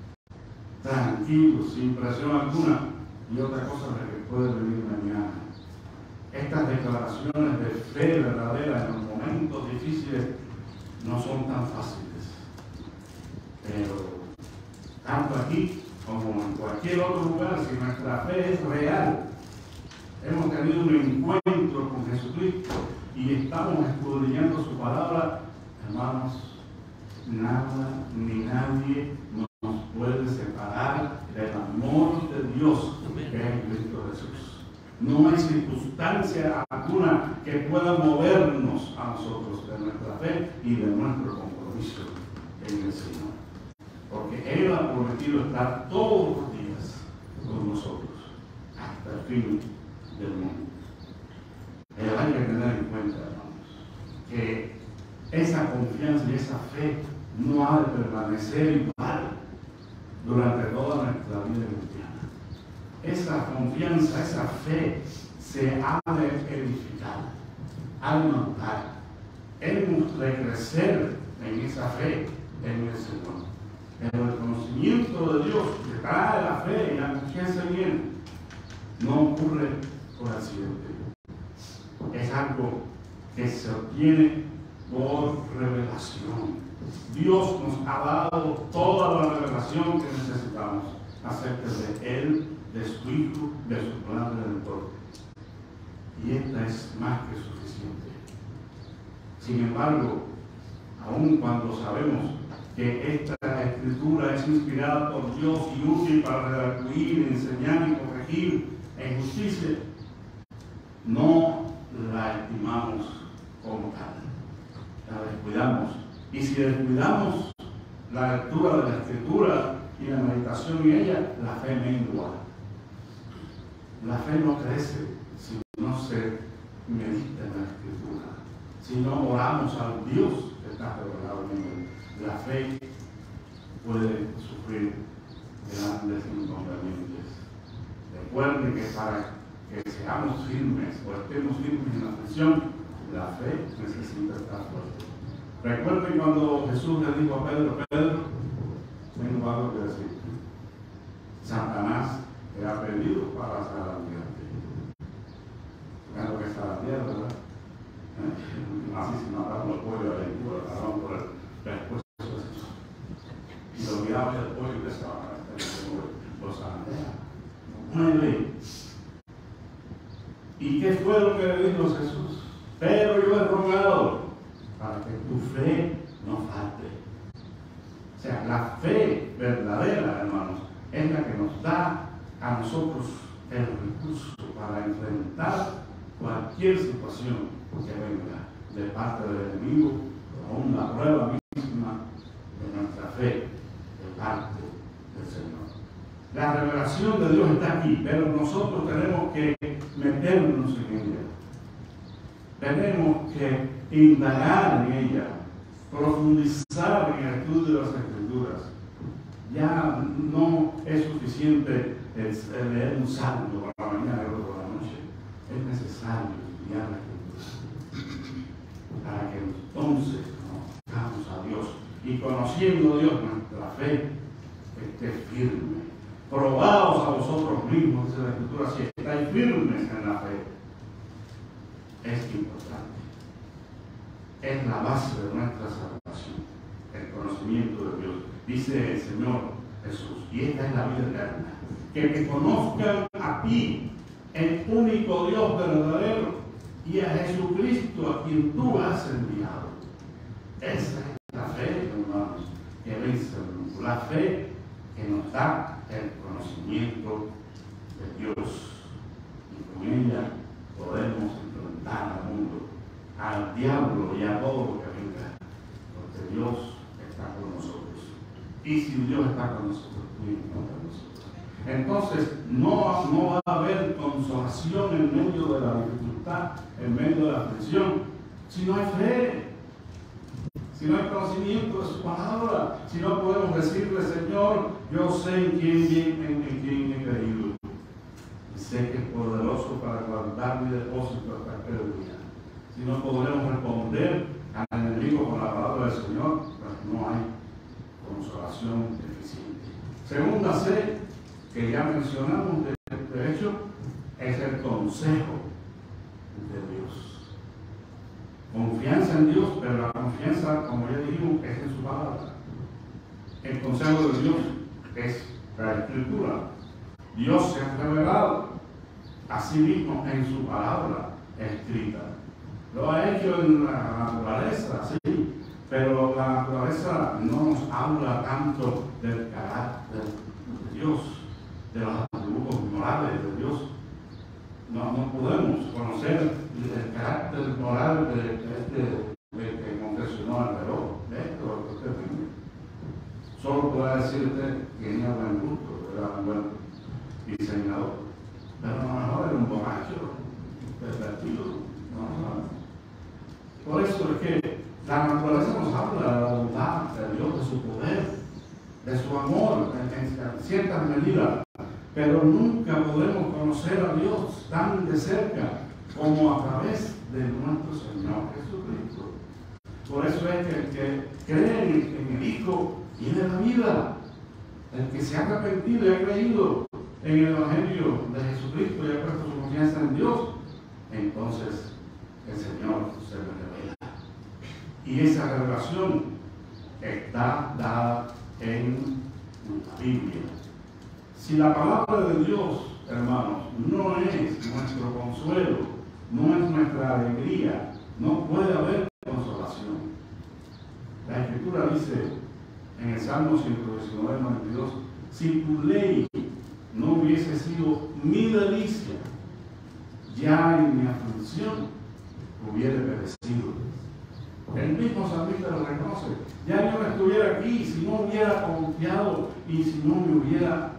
tranquilos, sin presión alguna, y otra cosa es la que puede venir mañana. Estas declaraciones de fe verdadera en los momentos difíciles no son tan fáciles, pero tanto aquí como en cualquier otro lugar, si nuestra fe es real, hemos tenido un encuentro con Jesucristo y estamos escudriñando su palabra, hermanos, nada ni nadie nos puede separar del amor de Dios que es en Cristo Jesús. No hay circunstancia alguna que pueda movernos a nosotros de nuestra fe y de nuestro compromiso en el Señor. Porque Él ha prometido estar todos los días con nosotros hasta el fin del mundo. Pero hay que tener en cuenta, hermanos, que esa confianza y esa fe no ha de permanecer igual durante toda nuestra vida cristiana. Esa confianza, esa fe se ha de edificar, ha de aumentar. Hemos de crecer en esa fe en el Señor. Pero el conocimiento de Dios que trae la fe y la confianza en Él no ocurre por accidente. Es algo que se obtiene por revelación. Dios nos ha dado toda la revelación que necesitamos acerca de Él, de su Hijo, de su plan redentor. Y esta es más que suficiente. Sin embargo, aun cuando sabemos que esta escritura es inspirada por Dios y útil para redarguir, enseñar y corregir en justicia, no la estimamos como tal. La descuidamos. Y si descuidamos la lectura de la escritura y la meditación en ella, la fe mengua. La fe no crece si no se medita en la escritura, si no oramos al Dios que está revelado en él. La fe puede sufrir grandes inconvenientes. Recuerden que para que seamos firmes o estemos firmes en la misión, la fe necesita estar fuerte. Recuerden cuando Jesús le dijo a Pedro: Pedro, tengo algo que decir. Satanás te ha pedido para zarandearte. Claro que es zarandear, ¿verdad? ¿Eh? Así se mataron los pollos a la lectura, agarraron por el pescuezo y lo miraban el pollo que estaba los zarandea. Nueve. ¿Y qué fue lo que le dijo Jesús? Pero yo he rogado para que tu fe no falte. O sea, la fe verdadera, hermanos, es la que nos da a nosotros el recurso para enfrentar cualquier situación que venga de parte del enemigo, o una prueba misma de nuestra fe de parte del Señor. La revelación de Dios está aquí, pero nosotros tenemos que meternos en ella. Tenemos que indagar en ella, profundizar en el estudio de las Escrituras. Ya no es suficiente el leer un salmo por la mañana y otro por la noche. Es necesario estudiar la Escritura para que entonces conozcamos a Dios y, conociendo a Dios, nuestra fe esté firme. Probaos a vosotros mismos, dice la Escritura, si estáis firmes en la fe. Es importante. Es la base de nuestra salvación, el conocimiento de Dios. Dice el Señor Jesús, y esta es la vida eterna, que te conozcan a ti, el único Dios verdadero, y a Jesucristo a quien tú has enviado. Esa es la fe, hermanos, que vence el mundo. La fe que nos da el conocimiento de Dios. Y con ella podemos enfrentar al mundo, al diablo y a todo lo que venga, porque Dios está con nosotros. Y si Dios está con nosotros, ¿quién contra nosotros? Entonces no, no va a haber consolación en medio de la dificultad, en medio de la aflicción, si no hay fe, si no hay conocimiento de su palabra, si no podemos decirle: Señor, yo sé en quién, en, en quién he creído, y sé que es poderoso para guardar mi depósito hasta aquel día. Si no podremos responder al enemigo con la palabra del Señor, pues no hay consolación eficiente. Segunda C, que ya mencionamos, de, de hecho, es el consejo de Dios. Confianza en Dios, pero la confianza, como ya dijimos, es en su palabra. El consejo de Dios es la Escritura. Dios se ha revelado a sí mismo en su palabra escrita. Lo ha hecho en la naturaleza, sí, pero la naturaleza no nos habla tanto del carácter de Dios, de los atributos morales de Dios. No, no podemos conocer el carácter moral de, de este de que confesionó al reloj. Esto que usted tiene. Solo podrá decir usted que tenía buen gusto, era un buen diseñador, pero a lo mejor era un borracho pervertido. No, no. Por eso es que La naturaleza nos habla de la bondad de Dios, de su poder, de su amor en, en ciertas medidas, pero nunca podremos conocer a Dios tan de cerca como a través de nuestro Señor Jesucristo. Por eso es que el que cree en el Hijo tiene la vida. El que se ha arrepentido y ha creído en el Evangelio de Jesucristo y ha puesto su confianza en Dios, entonces el Señor se le revela. Y esa revelación está dada en la Biblia. Si la palabra de Dios, hermanos, no es nuestro consuelo, no es nuestra alegría, no puede haber consolación. La Escritura dice en el Salmo ciento diecinueve, noventa y dos, si tu ley no hubiese sido mi delicia, ya en mi aflicción hubiera perecido. El mismo salmista lo reconoce. Ya yo no estuviera aquí si no hubiera confiado y si no me hubiera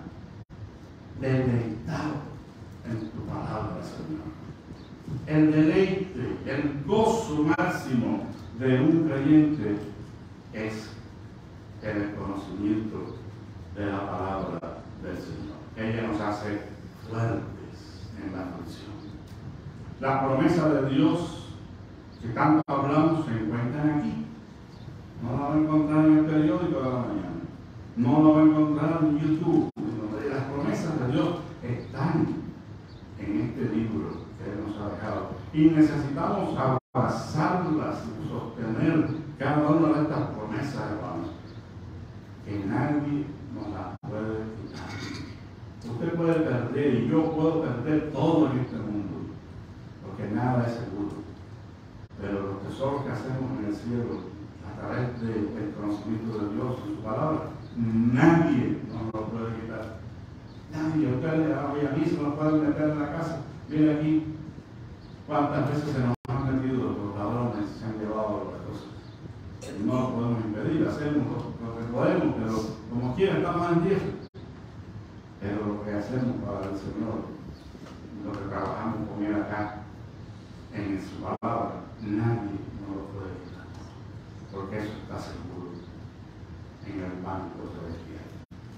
deleitado en tu palabra, Señor. El deleite, el gozo máximo de un creyente es el conocimiento de la palabra del Señor. Ella nos hace fuertes en la aflicción. La promesa de Dios que tanto hablamos se encuentra aquí. No la va a encontrar en el periódico de la mañana. No la va a encontrar en YouTube. Las promesas de Dios están en este libro que Él nos ha dejado. Y necesitamos abrazarlas y sostener cada una de estas promesas, hermanos. Que nadie nos las puede quitar. Usted puede perder y yo puedo perder todo en este mundo, porque nada es seguro. Pero los tesoros que hacemos en el cielo, a través del conocimiento de Dios y su palabra, nadie nos lo puede quitar. Nadie. Ustedes a mí se nos pueden meter en la casa. Mire aquí cuántas veces se nos han metido los ladrones, se han llevado las cosas. No lo podemos impedir, hacemos lo que podemos, pero como quiera estamos en diez. Pero lo que hacemos para el Señor, lo que trabajamos con Él acá, en su palabra, nadie nos lo puede quitar, porque eso está seguro en el banco celestial.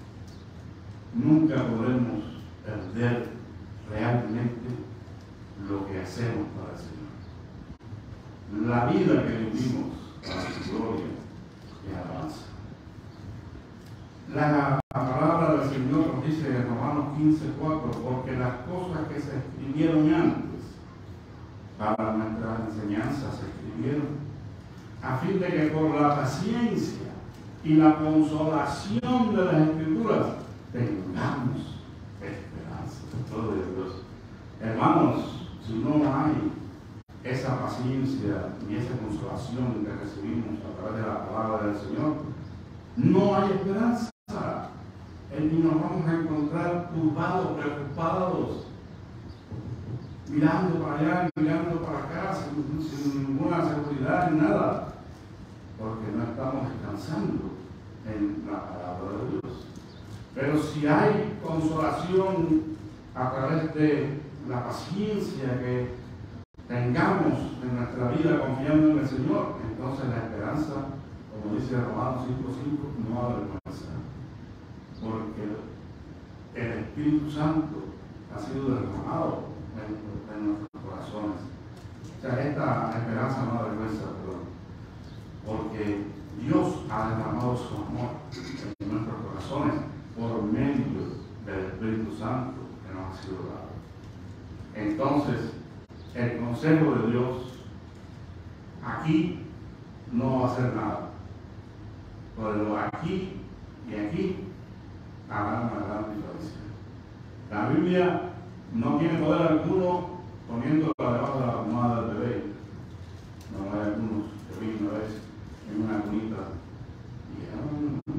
Nunca podremos perder realmente lo que hacemos para el Señor. La vida que vivimos para su gloria y alabanza. La palabra del Señor nos dice en Romanos quince, cuatro, porque las cosas que se escribieron antes para nuestra enseñanza se escribieron, a fin de que por la paciencia y la consolación de las Escrituras tengamos esperanza. Todo de Dios. Hermanos, si no hay esa paciencia y esa consolación que recibimos a través de la palabra del Señor, no hay esperanza. Y nos vamos a encontrar turbados, preocupados, mirando para allá, mirando para acá, sin, sin ninguna seguridad ni nada, porque no estamos descansando en la palabra de Dios. Pero si hay consolación a través de la paciencia que tengamos en nuestra vida confiando en el Señor, entonces la esperanza, como dice Romanos cinco cinco, no avergüenza, porque el Espíritu Santo ha sido derramado en, en nuestros corazones. O sea, esta esperanza no avergüenza, perdón, porque Dios ha derramado su amor en nuestros corazones por medio del Espíritu Santo que nos ha sido dado. Entonces, el consejo de Dios aquí no va a hacer nada, pero aquí y aquí harán una gran diferencia. La Biblia no tiene poder alguno poniéndola debajo de la almohada del bebé. No hay algunos que vi una vez en una cunita y ah,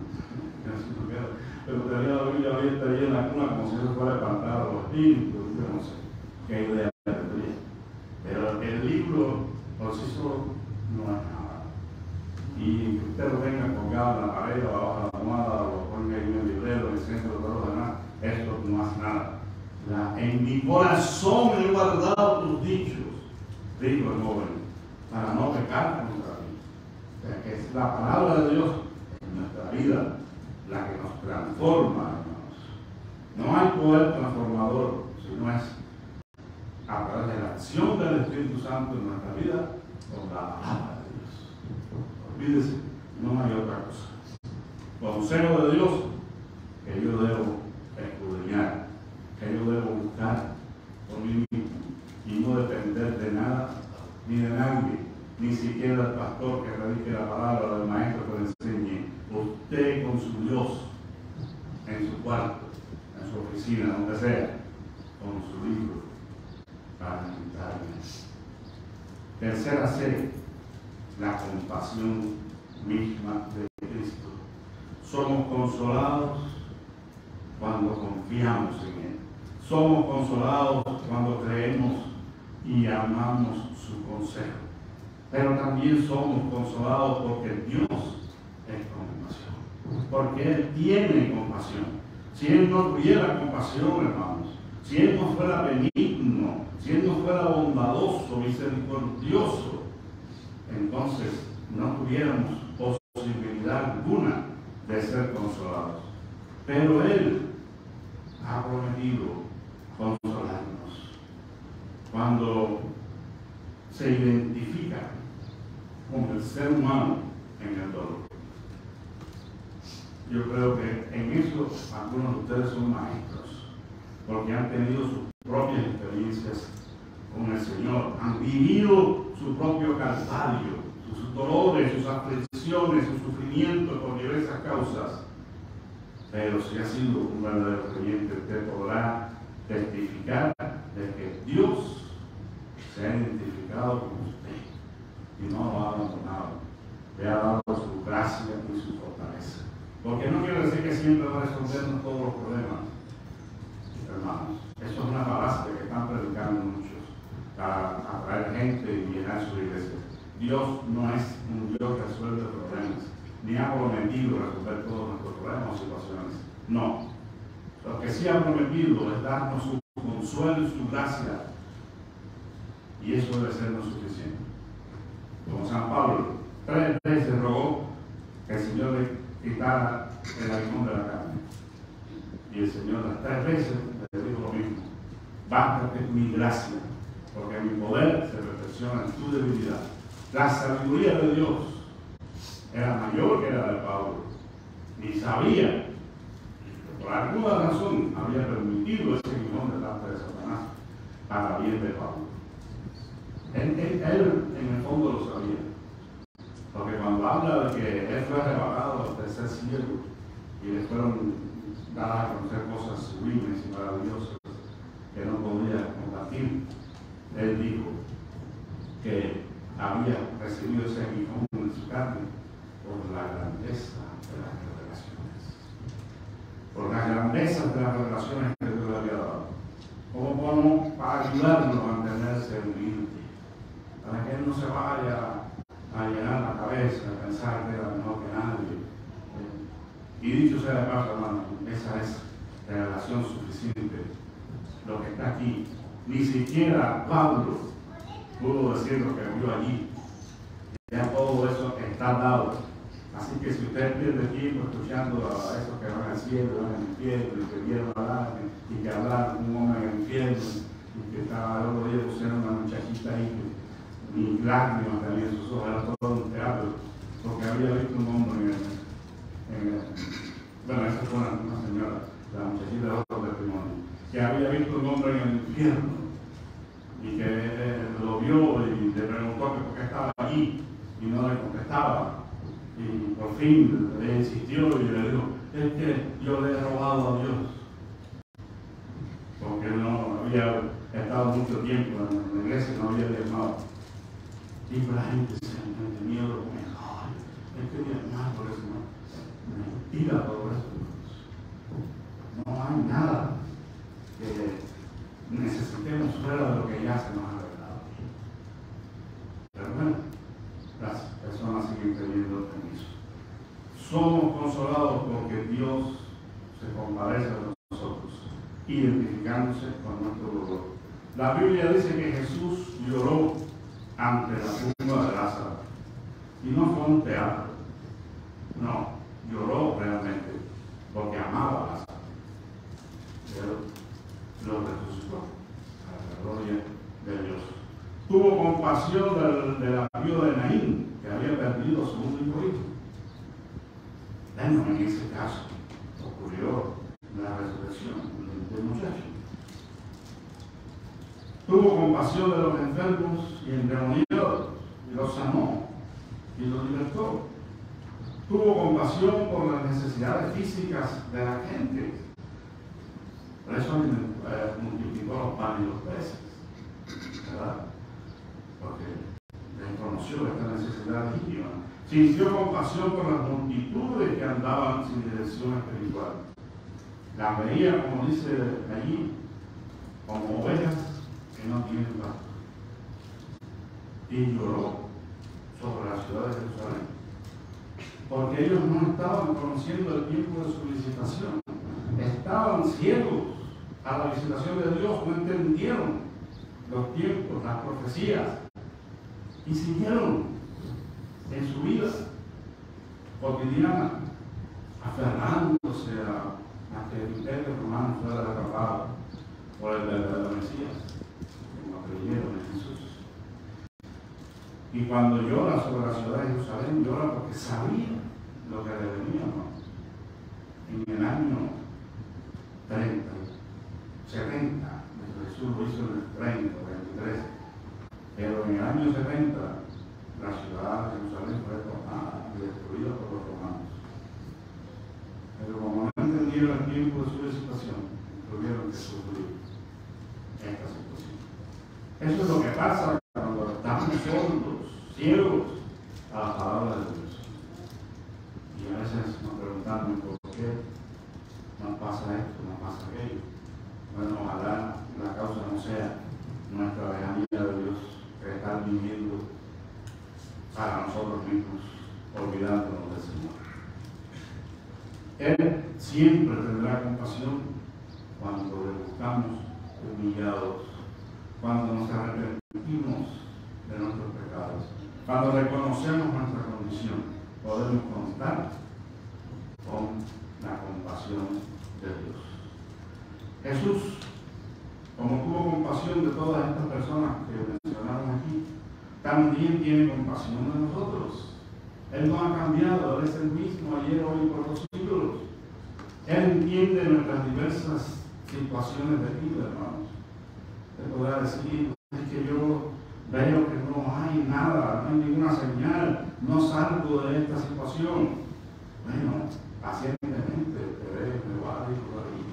pero tenía la Biblia abierta ahí en la cuna como si eso fuera espantar a los espíritus. Yo no sé qué idea tendría. Pero el libro por sí solo no es nada. Y que usted lo tenga colgado en la pared o abajo de la almohada o lo ponga en el librero, en el centro de todo lo demás, esto no hace nada. La, en mi corazón he guardado tus dichos, dijo el joven, para no pecar contra ti. O sea, que es la palabra de Dios en nuestra vida la que nos transforma, hermanos. No hay poder transformador si no es a través de la acción del Espíritu Santo en nuestra vida con la palabra de Dios. Olvídese, no hay otra cosa. Consejo de Dios que yo debo escudriñar, que yo debo buscar por mí mismo y no depender de nada ni de nadie, ni siquiera del pastor que predique la palabra o del maestro que le enseñe. Usted con su Dios en su cuarto, en su oficina, donde sea, con su libro para meditarme. Tercera C, la compasión misma de Cristo. Somos consolados cuando confiamos en Él. Somos consolados cuando creemos y amamos su consejo. Pero también somos consolados porque Dios es compasión. Porque Él tiene compasión. Si Él no tuviera compasión, hermanos, si Él no fuera benigno, si Él no fuera bondadoso, misericordioso, entonces no tuviéramos posibilidad alguna de ser consolados. Pero Él ha prometido consolarnos cuando se identifica con el ser humano en el dolor. Yo creo que en eso algunos de ustedes son maestros, porque han tenido sus propias experiencias con el Señor, han vivido su propio calvario, sus dolores, sus aflicciones, sus sufrimientos por diversas causas. Pero si ha sido un verdadero creyente, usted podrá testificar de que Dios se ha identificado con usted y no lo ha abandonado. Le ha dado su gracia y su fortaleza. Porque no quiere decir que siempre va a resolvernos todos los problemas, hermanos. Eso es una falacia que están predicando muchos para atraer gente y llenar su iglesia. Dios no es un Dios que resuelve problemas, ni ha prometido resolver todos nuestros problemas o situaciones. No. Lo que sí ha prometido es darnos su consuelo y su gracia. Y eso debe sernos suficiente. Como San Pablo, tres veces rogó que el Señor le quitara el aguijón de la carne. Y el Señor las tres veces le dijo lo mismo. Bástate mi gracia, porque mi poder se perfecciona en tu debilidad. La sabiduría de Dios era mayor que la de Pablo. Ni sabía que por alguna razón había permitido ese aguijón delante de Satanás para bien de Pablo. Él, él, él en el fondo lo sabía. Porque cuando habla de que él fue arrebatado al tercer cielo y le fueron dadas a conocer cosas sublimes y maravillosas que no podía compartir, él dijo que había recibido ese aguijón en su carne por la grandeza de las revelaciones. Por las grandezas de las revelaciones que Dios le había dado. Como, como para ayudarnos a mantenerse humilde, para que él no se vaya a llenar la cabeza, a pensar que era mejor que nadie. Y dicho sea de paso, hermano, esa es revelación suficiente. Lo que está aquí, ni siquiera Pablo pudo decir lo que vio allí. Ya todo eso está dado. Así que si usted pierde tiempo escuchando a esos que van al cielo, van al infierno, y que vieron hablar, y que hablaron un hombre en el infierno, y que estaba el otro día pusieron una muchachita ahí, y lágrimas también en sus ojos, era todo un teatro, porque había visto un hombre en el, en el bueno, esa fue una, una señora, la muchachita de otro testimonio, que había visto un hombre en el infierno, y que eh, lo vio y le preguntó que por qué estaba allí, y no le contestaba, y por fin le insistió y le dijo, es que yo le he robado a Dios, porque no había estado mucho tiempo en la iglesia, no había diezmado. Y la gente se me miedo, ay, es que mi hermano por eso no. Mentira todo eso. No hay nada que necesitemos fuera de lo que ya se nos ha revelado. Pero bueno, las personas siguen teniendo permiso. Somos consolados porque Dios se compadece de nosotros, identificándose con nuestro dolor. La Biblia dice que Jesús lloró ante la tumba de Lázaro. Y no fue un teatro. No, lloró realmente porque amaba a Lázaro. Él lo resucitó a la gloria de Dios. Tuvo compasión del, de la viuda de Naín, que había perdido a su único hijo. Bueno, en ese caso ocurrió la resurrección del muchacho. Tuvo compasión de los enfermos y endemoniados, y los sanó y los libertó. Tuvo compasión por las necesidades físicas de la gente. Por eso eh, multiplicó los panes y los peces, ¿verdad? Porque reconoció esta necesidad legítima. Sintió compasión por las multitudes que andaban sin dirección espiritual. Las veía, como dice allí, como ovejas que no tienen pasto. Y lloró sobre la ciudad de Jerusalén, porque ellos no estaban conociendo el tiempo de su visitación. Estaban ciegos a la visitación de Dios, no entendieron los tiempos, las profecías, y siguieron en su vida cotidiana, aferrándose a, a que el imperio romano fuera derrotado por el verdadero Mesías, como creyeron en Jesús. Y cuando llora sobre la ciudad de Jerusalén, llora porque sabía lo que le venía, ¿no? En el año treinta, setenta, Jesús lo hizo en el treinta, veintitrés, pero en el año setenta la ciudad de Jerusalén fue tomada y destruida por los romanos. Pero como no entendieron el tiempo de su visitación, tuvieron que sufrir esta situación. Eso es lo que pasa cuando estamos sordos, ciegos a la palabra de Dios. Y a veces nos preguntamos por qué nos pasa esto, nos pasa aquello. Bueno, ojalá la causa no sea nuestra lejanía de Dios, que estar viviendo para nosotros mismos, olvidándonos del Señor. Él siempre tendrá compasión cuando le buscamos humillados, cuando nos arrepentimos de nuestros pecados, cuando reconocemos nuestra condición, podemos contar con la compasión de Dios. Jesús, como tuvo compasión de todas estas personas que mencionaron aquí, también tiene compasión de nosotros. Él no ha cambiado, Él es el mismo ayer, hoy y por los siglos. Él entiende nuestras diversas situaciones de vida, hermanos. Él podrá decir, es que yo veo que no hay nada, no hay ninguna señal, no salgo de esta situación. Bueno, pacientemente, te ves, me va a ir por ahí.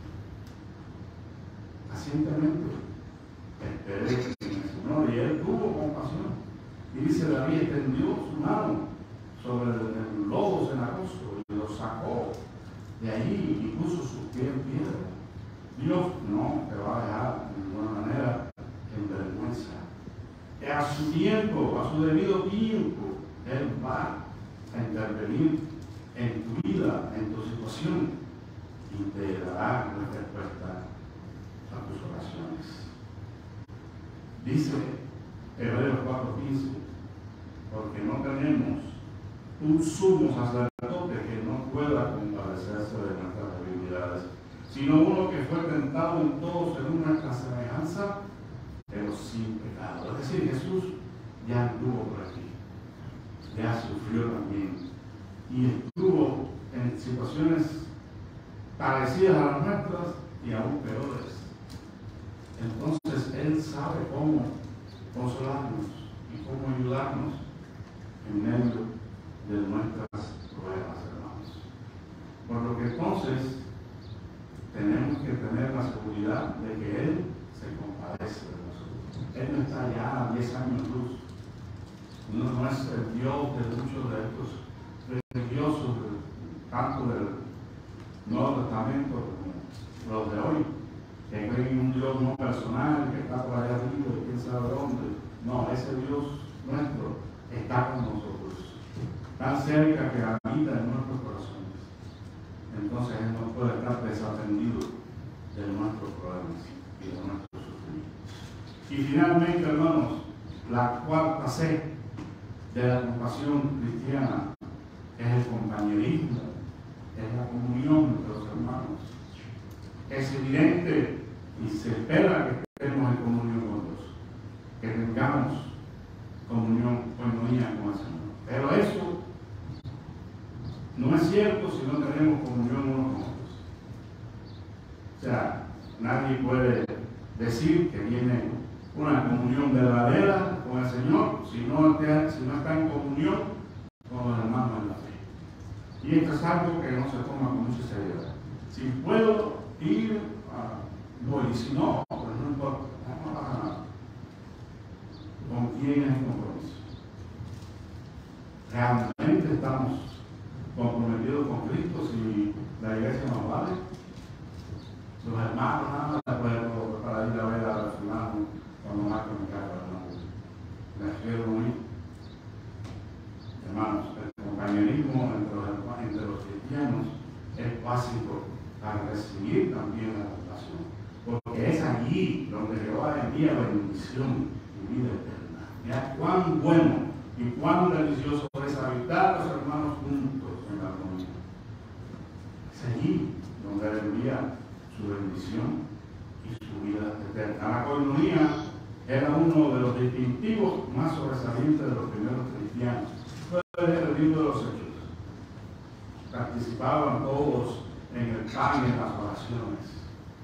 Pacientemente, esperé en el Señor, y Él tuvo compasión. Y dice David, extendió su mano sobre el, el lodo cenagoso y lo sacó de ahí y puso sus pies en piedra. Dios no te va a dejar de ninguna manera en vergüenza. A su tiempo, a su debido tiempo, Él va a intervenir en tu vida, en tu situación, y te dará la respuesta a tus oraciones. Dice Hebreos cuatro quince, porque no tenemos un sumo sacerdote que no pueda compadecerse de nuestras debilidades, sino uno que fue tentado en todo según nuestra semejanza, pero sin pecado. Es decir, Jesús ya estuvo por aquí, ya sufrió también, y estuvo en situaciones parecidas a las nuestras y aún peores. Entonces Él sabe cómo consolarnos y cómo ayudarnos en medio de nuestras pruebas, hermanos. Por lo que entonces tenemos que tener la seguridad de que Él se compadece de nosotros. Él no está ya a diez años luz. No, no es el Dios de muchos de estos religiosos, tanto del Nuevo Testamento como los de hoy, que creen en un Dios no personal, que está por allá arriba y quién sabe dónde. No, ese Dios nuestro está con nosotros, tan cerca que habita en nuestros corazones. Entonces Él no puede estar desatendido de nuestros problemas y de nuestros sufrimientos. Y finalmente, hermanos, la cuarta C de la compasión cristiana es el compañerismo, es la comunión entre los hermanos. Es evidente y se espera que estemos en comunión con Dios, que tengamos comunión, comunión con el Señor. Pero eso no es cierto si no tenemos comunión unos con otros. O sea, nadie puede decir que tiene una comunión verdadera con el Señor si no, está, si no está en comunión con los hermanos en la fe. Y esto es algo que no se toma con mucha seriedad. Si puedo ir, uh, voy. Si no, pues no importa. No pasa nada. ¿Con quién es el compromiso? ¿Realmente estamos comprometidos con Cristo si la iglesia nos vale? Los hermanos nada más de acuerdo para ir a ver a los hermanos cuando marco mi carro, ¿no? Les quiero unir. Hermanos, el compañerismo entre los, entre los cristianos es básico para recibir también la salvación, porque es allí donde Jehová envía bendición y vida eterna. Mira cuán bueno y cuán delicioso es habitar los hermanos juntos en la comunión. Es allí donde Él envía su bendición y su vida eterna. La coinonía era uno de los distintivos más sobresalientes de los primeros cristianos. Fue el libro de los Hechos. Participaban todos en el pan y en las oraciones,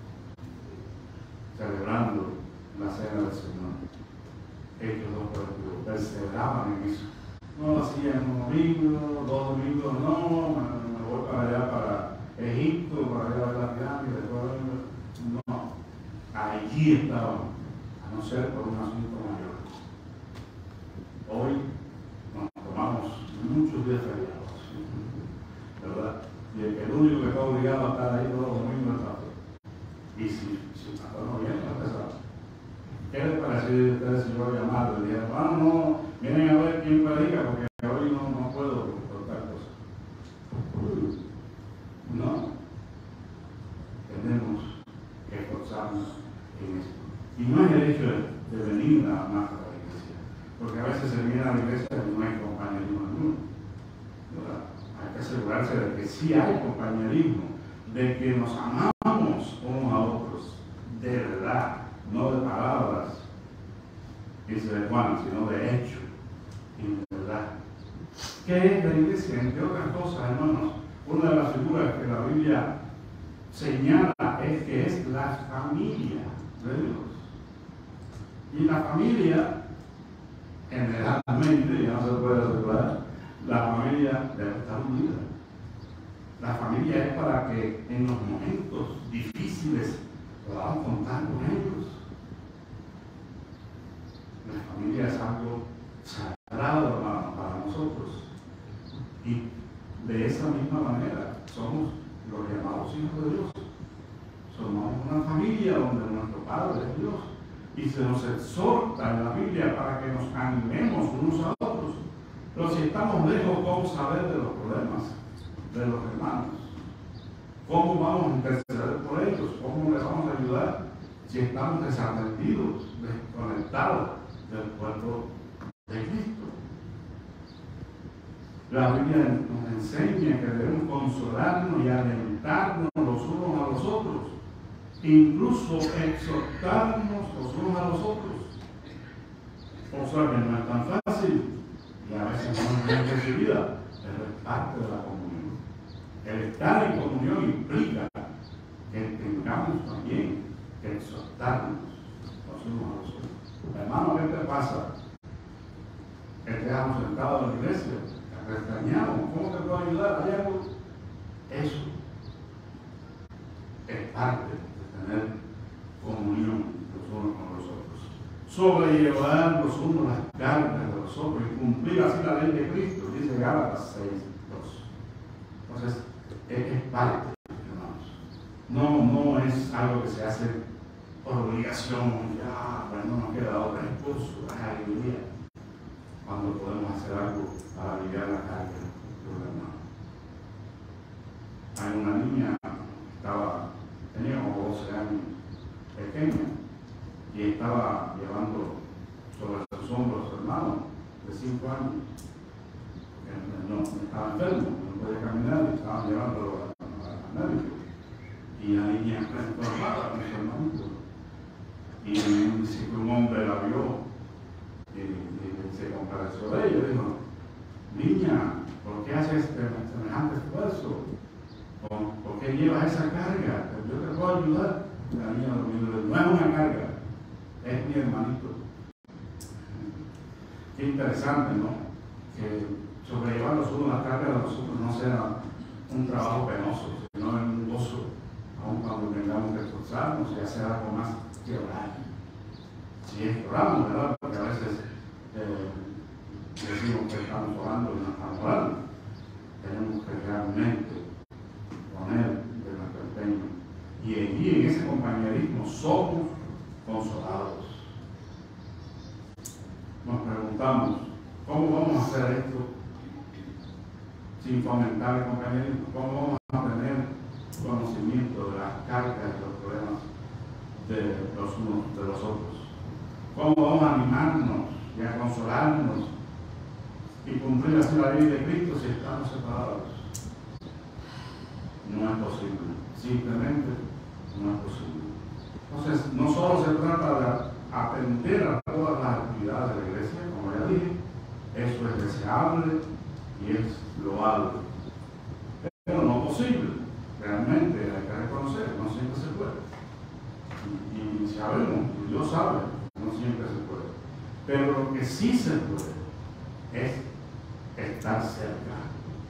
celebrando la cena del Señor. Ellos dos colectivos perseveraban en eso. No lo hacían un domingo, dos domingos, no, me, me voy para allá, para Egipto, para allá a ver la pirámide, después no. Allí estaban, a no ser por un asunto mayor. Hoy nos tomamos muchos días feriados, ¿verdad? Y el, el único que está obligado a estar ahí todos los domingos es el pastor. Y si, si el pastor no viene, no pesado. ¿Qué les parece a ustedes si yo voy a llamarlo? Le dije, hermano, no, vienen a ver quién predica porque hoy no, no puedo cortar cosas. No. Tenemos que esforzarnos en esto. Y no es el hecho de, de venir nada más a la iglesia, porque a veces se viene a la iglesia y no hay compañerismo ninguno. ¿Verdad? Hay que asegurarse de que sí hay compañerismo, de que nos amamos unos a otros, de verdad, no de palabras, dice de Juan, sino de hecho y de verdad. ¿Qué es la iglesia? Entre otras cosas, hermanos, una de las figuras que la Biblia señala es que es la familia de Dios. Y la familia, generalmente, ya no se puede asegurar, la familia debe estar unida. La familia es para que en los momentos difíciles podamos contar con ellos. La familia es algo sagrado, hermano, para nosotros. Y de esa misma manera somos los llamados hijos de Dios. Somos una familia donde nuestro Padre es Dios. Y se nos exhorta en la Biblia para que nos animemos unos a otros. Pero si estamos lejos, ¿cómo saber de los problemas de los hermanos? ¿Cómo vamos a interceder por ellos? ¿Cómo les vamos a ayudar si estamos desatendidos, desconectados del cuerpo de Cristo? La Biblia nos enseña que debemos consolarnos y alentarnos los unos a los otros, incluso exhortarnos los unos a los otros. O sea que no es tan fácil y a veces no es bien recibida, pero es parte de la comunión. El estar en comunión implica que tengamos también que exhortarnos los unos a los otros. Hermano, ¿qué te pasa? Que te dejamos sentado en la iglesia, te extrañamos, ¿cómo te puedo ayudar? ¿Hay algo? Eso es parte de tener comunión los unos con los otros. Sobrellevar los unos las cargas de los otros y cumplir así la ley de Cristo, dice Gálatas seis dos. Entonces, es parte, hermanos. No, no es algo que se hace por obligación, ya, bueno, no nos queda otra esposo, ay, día, cuando podemos hacer algo para aliviar la carga de un hermano. Hay una niña que estaba, tenía como doce años, pequeña, y estaba llevando sobre sus hombros a su hermano de cinco años. No, estaba enfermo, no podía caminar y estaban llevándolo al médico. Y la niña enfermada con su hermanito. Y dice que un hombre la vio y, y se compadeció de ella y dijo: niña, ¿por qué haces semejante esfuerzo? ¿Por qué llevas esa carga? Yo te puedo ayudar. La niña dormida, no es una carga, es mi hermanito. Qué interesante, ¿no? Que sobrellevar los unos las cargas de nosotros no sea un trabajo penoso, sino un gozo, aun cuando tengamos que esforzarnos y hacer algo más que orar. Si es que oramos, ¿verdad? Porque a veces eh, decimos que estamos orando y no estamos orando. Tenemos que realmente poner de nuestro empeño. Y allí, en ese compañerismo, somos consolados. Nos preguntamos, ¿cómo vamos a hacer esto sin fomentar el compañerismo? ¿Cómo vamos a tener conocimiento de las cargas y los problemas de los unos de los otros? ¿Cómo vamos a animarnos y a consolarnos y cumplir así la ley de Cristo si estamos separados? No es posible, simplemente no es posible. Entonces, no solo se trata de atender a todas las actividades de la iglesia, como ya dije, eso es deseable y es loable, pero no posible. Realmente hay que reconocer, no siempre se puede. Y, y sabemos, y Dios sabe, no siempre se puede. Pero lo que sí se puede es estar cerca.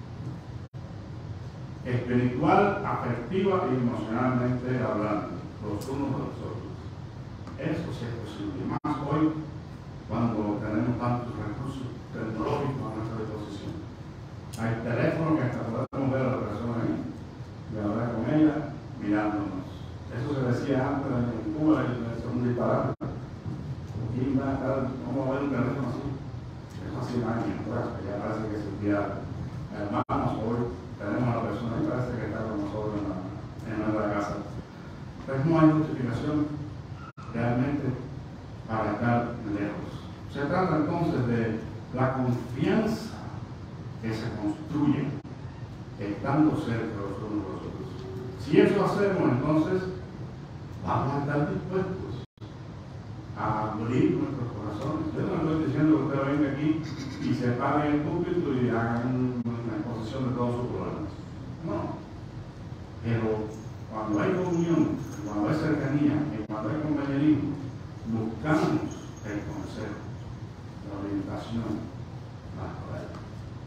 Espiritual, afectiva y emocionalmente hablando, los unos de los otros. Eso sí es posible. Y más hoy, cuando tenemos tantos recursos tecnológicos a nuestra disposición. Hay teléfonos que hasta podemos ver a la persona ahí y hablar con ella mirándonos. Eso se decía antes en Cuba, el segundo disparate. Aquí va a estar, vamos a ver un teléfono así. Eso hace años, pues, ya parece que es el día. Hermanos, hoy tenemos a la persona ahí, parece que está con nosotros en, la, en nuestra casa. Entonces no hay justificación realmente para estar lejos. Se trata entonces de la confianza que se construye estando cerca los unos de los otros. Si eso hacemos, entonces vamos a estar dispuestos a abrir nuestros corazones. Yo no estoy diciendo que usted venga aquí y se pare en el púlpito y hagan una exposición de todos sus problemas. No. Pero cuando hay comunión, cuando hay cercanía y cuando hay compañerismo, buscamos el consejo, la orientación más correcta.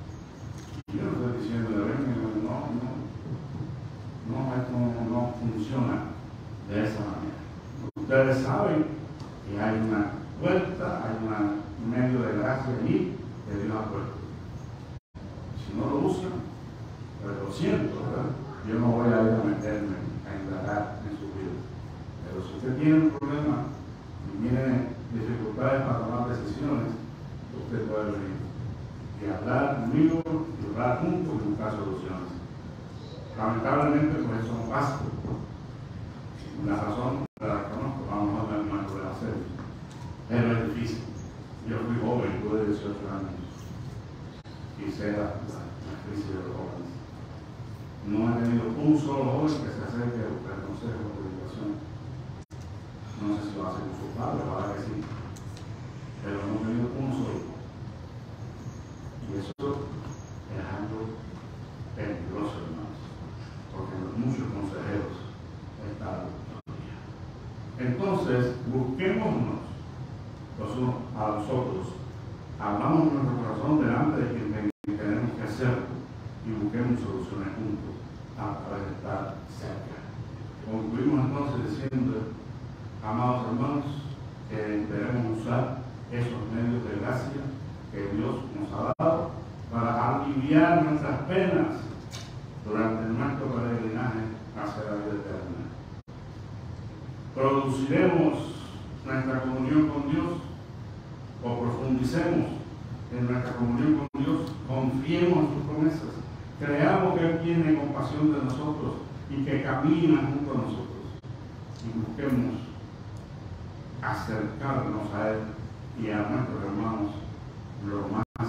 Y yo no estoy diciendo de venga, no, no, no, esto no, no funciona de esa manera. Ustedes saben que hay una puerta, hay una, un medio de gracia allí que Dios ha puesto. Si no lo usan, pues lo siento, ¿verdad? Yo no voy a ir a meterme a indagar en su vida. Pero si usted tiene un problema y tiene dificultades para tomar decisiones, usted puede venir y hablar conmigo y hablar juntos y buscar soluciones. Lamentablemente, pues eso no pasa. La razón la conozco, vamos a ver más por hacer. Pero es difícil. Yo fui joven, tuve dieciocho años y sé la, la, la crisis de los jóvenes. No he tenido un solo joven que se acerque a buscar consejo de educación. No sé si lo hace con sus padres, ojalá que sí. Pero no he tenido un solo. Y eso es algo peligroso, hermanos, porque los muchos consejeros están. Entonces, busquémonos los unos a los otros. Hablamos en nuestro corazón delante de quien tenemos que hacerlo y busquemos soluciones juntos a través de estar cerca. Concluimos entonces diciendo, amados hermanos, que debemos usar esos medios de gracia que Dios nos ha dado para aliviar nuestras penas durante nuestro peregrinaje hacia la vida eterna. Produciremos nuestra comunión con Dios o profundicemos en nuestra comunión con Dios, confiemos en sus promesas, creamos que Él tiene compasión de nosotros y que camina junto a nosotros y busquemos acercarnos a Él y a nuestros hermanos lo más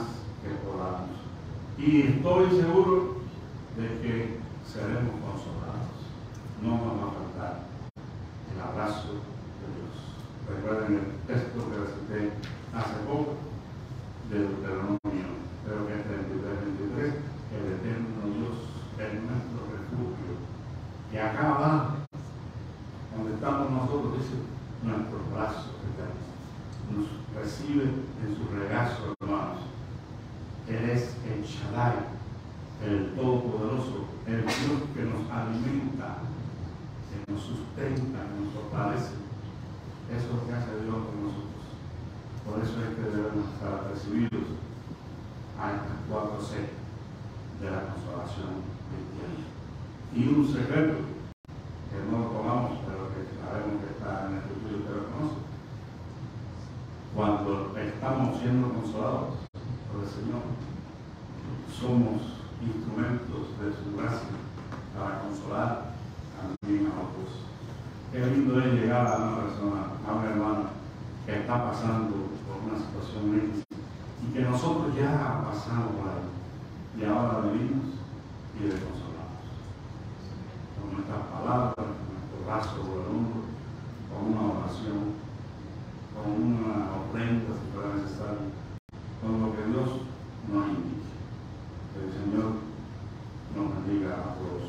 Y estoy seguro de que seremos consolados. No nos va a faltar el abrazo de Dios. Recuerden el texto que recité hace poco de Deuteronomio, creo que es veintitrés veintitrés, que el eterno Dios es nuestro refugio. Y acá abajo, donde estamos nosotros, dice, nuestros brazos eternos. Nos recibe en su regazo, hermanos. Él es el Shaddai, el Todopoderoso, el Dios que nos alimenta, que nos sustenta, que nos fortalece. Eso es lo que hace Dios con nosotros. Por eso es que debemos estar recibidos a estas cuatro C de la consolación cristiana. Y un secreto que no lo tomamos, pero que sabemos que está en el estudio, usted lo conoce. Cuando estamos siendo consolados por el Señor, somos instrumentos de su gracia para consolar también a otros. Qué lindo es llegar a una persona, a una hermana que está pasando por una situación difícil y que nosotros ya pasamos por ahí y ahora venimos y le consolamos con nuestras palabras, con nuestro brazo por el hombro, con una oración, con una ofrenda si fuera necesario, con lo que Dios nos indique. Que el Señor nos bendiga a todos.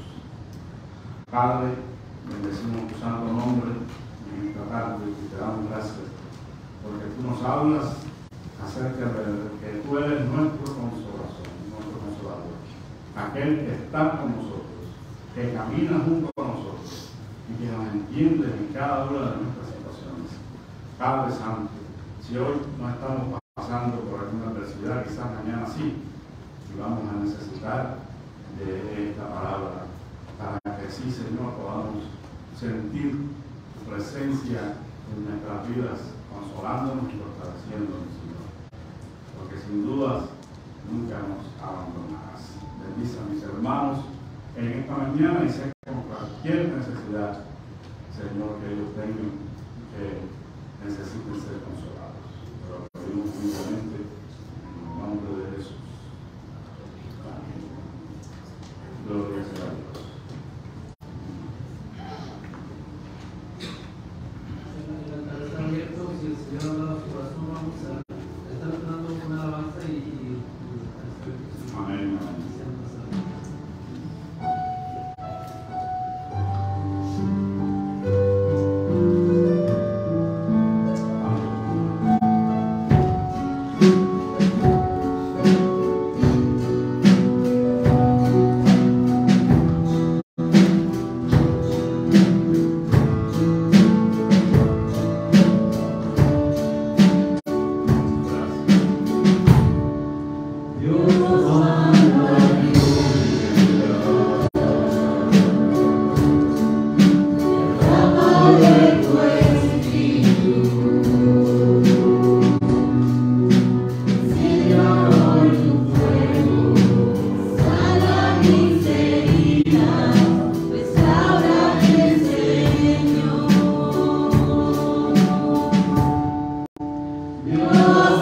Padre, bendecimos tu santo nombre en esta tarde y te damos gracias porque tú nos hablas acerca de que tú eres nuestro consolador, nuestro consolador, aquel que está con nosotros, que camina junto con nosotros y que nos entiende en cada una de nuestras situaciones. Padre Santo, si hoy no estamos pasando por alguna adversidad, quizás mañana sí, y vamos a necesitar de esta palabra para que sí, Señor, podamos sentir tu presencia en nuestras vidas, consolándonos y fortaleciéndonos, Señor. Porque sin dudas nunca nos abandonarás. Bendice a mis hermanos en esta mañana y sé que con cualquier necesidad, Señor, que ellos tengan, que necesiten ser consolados. Pero lo pedimos humildemente en el nombre de Jesús. Amén. Gloria sea a Dios. El altar está abierto, si el Señor ha dado su corazón, vamos a estar dando una alabanza y, y, y Amén. Amén. Dios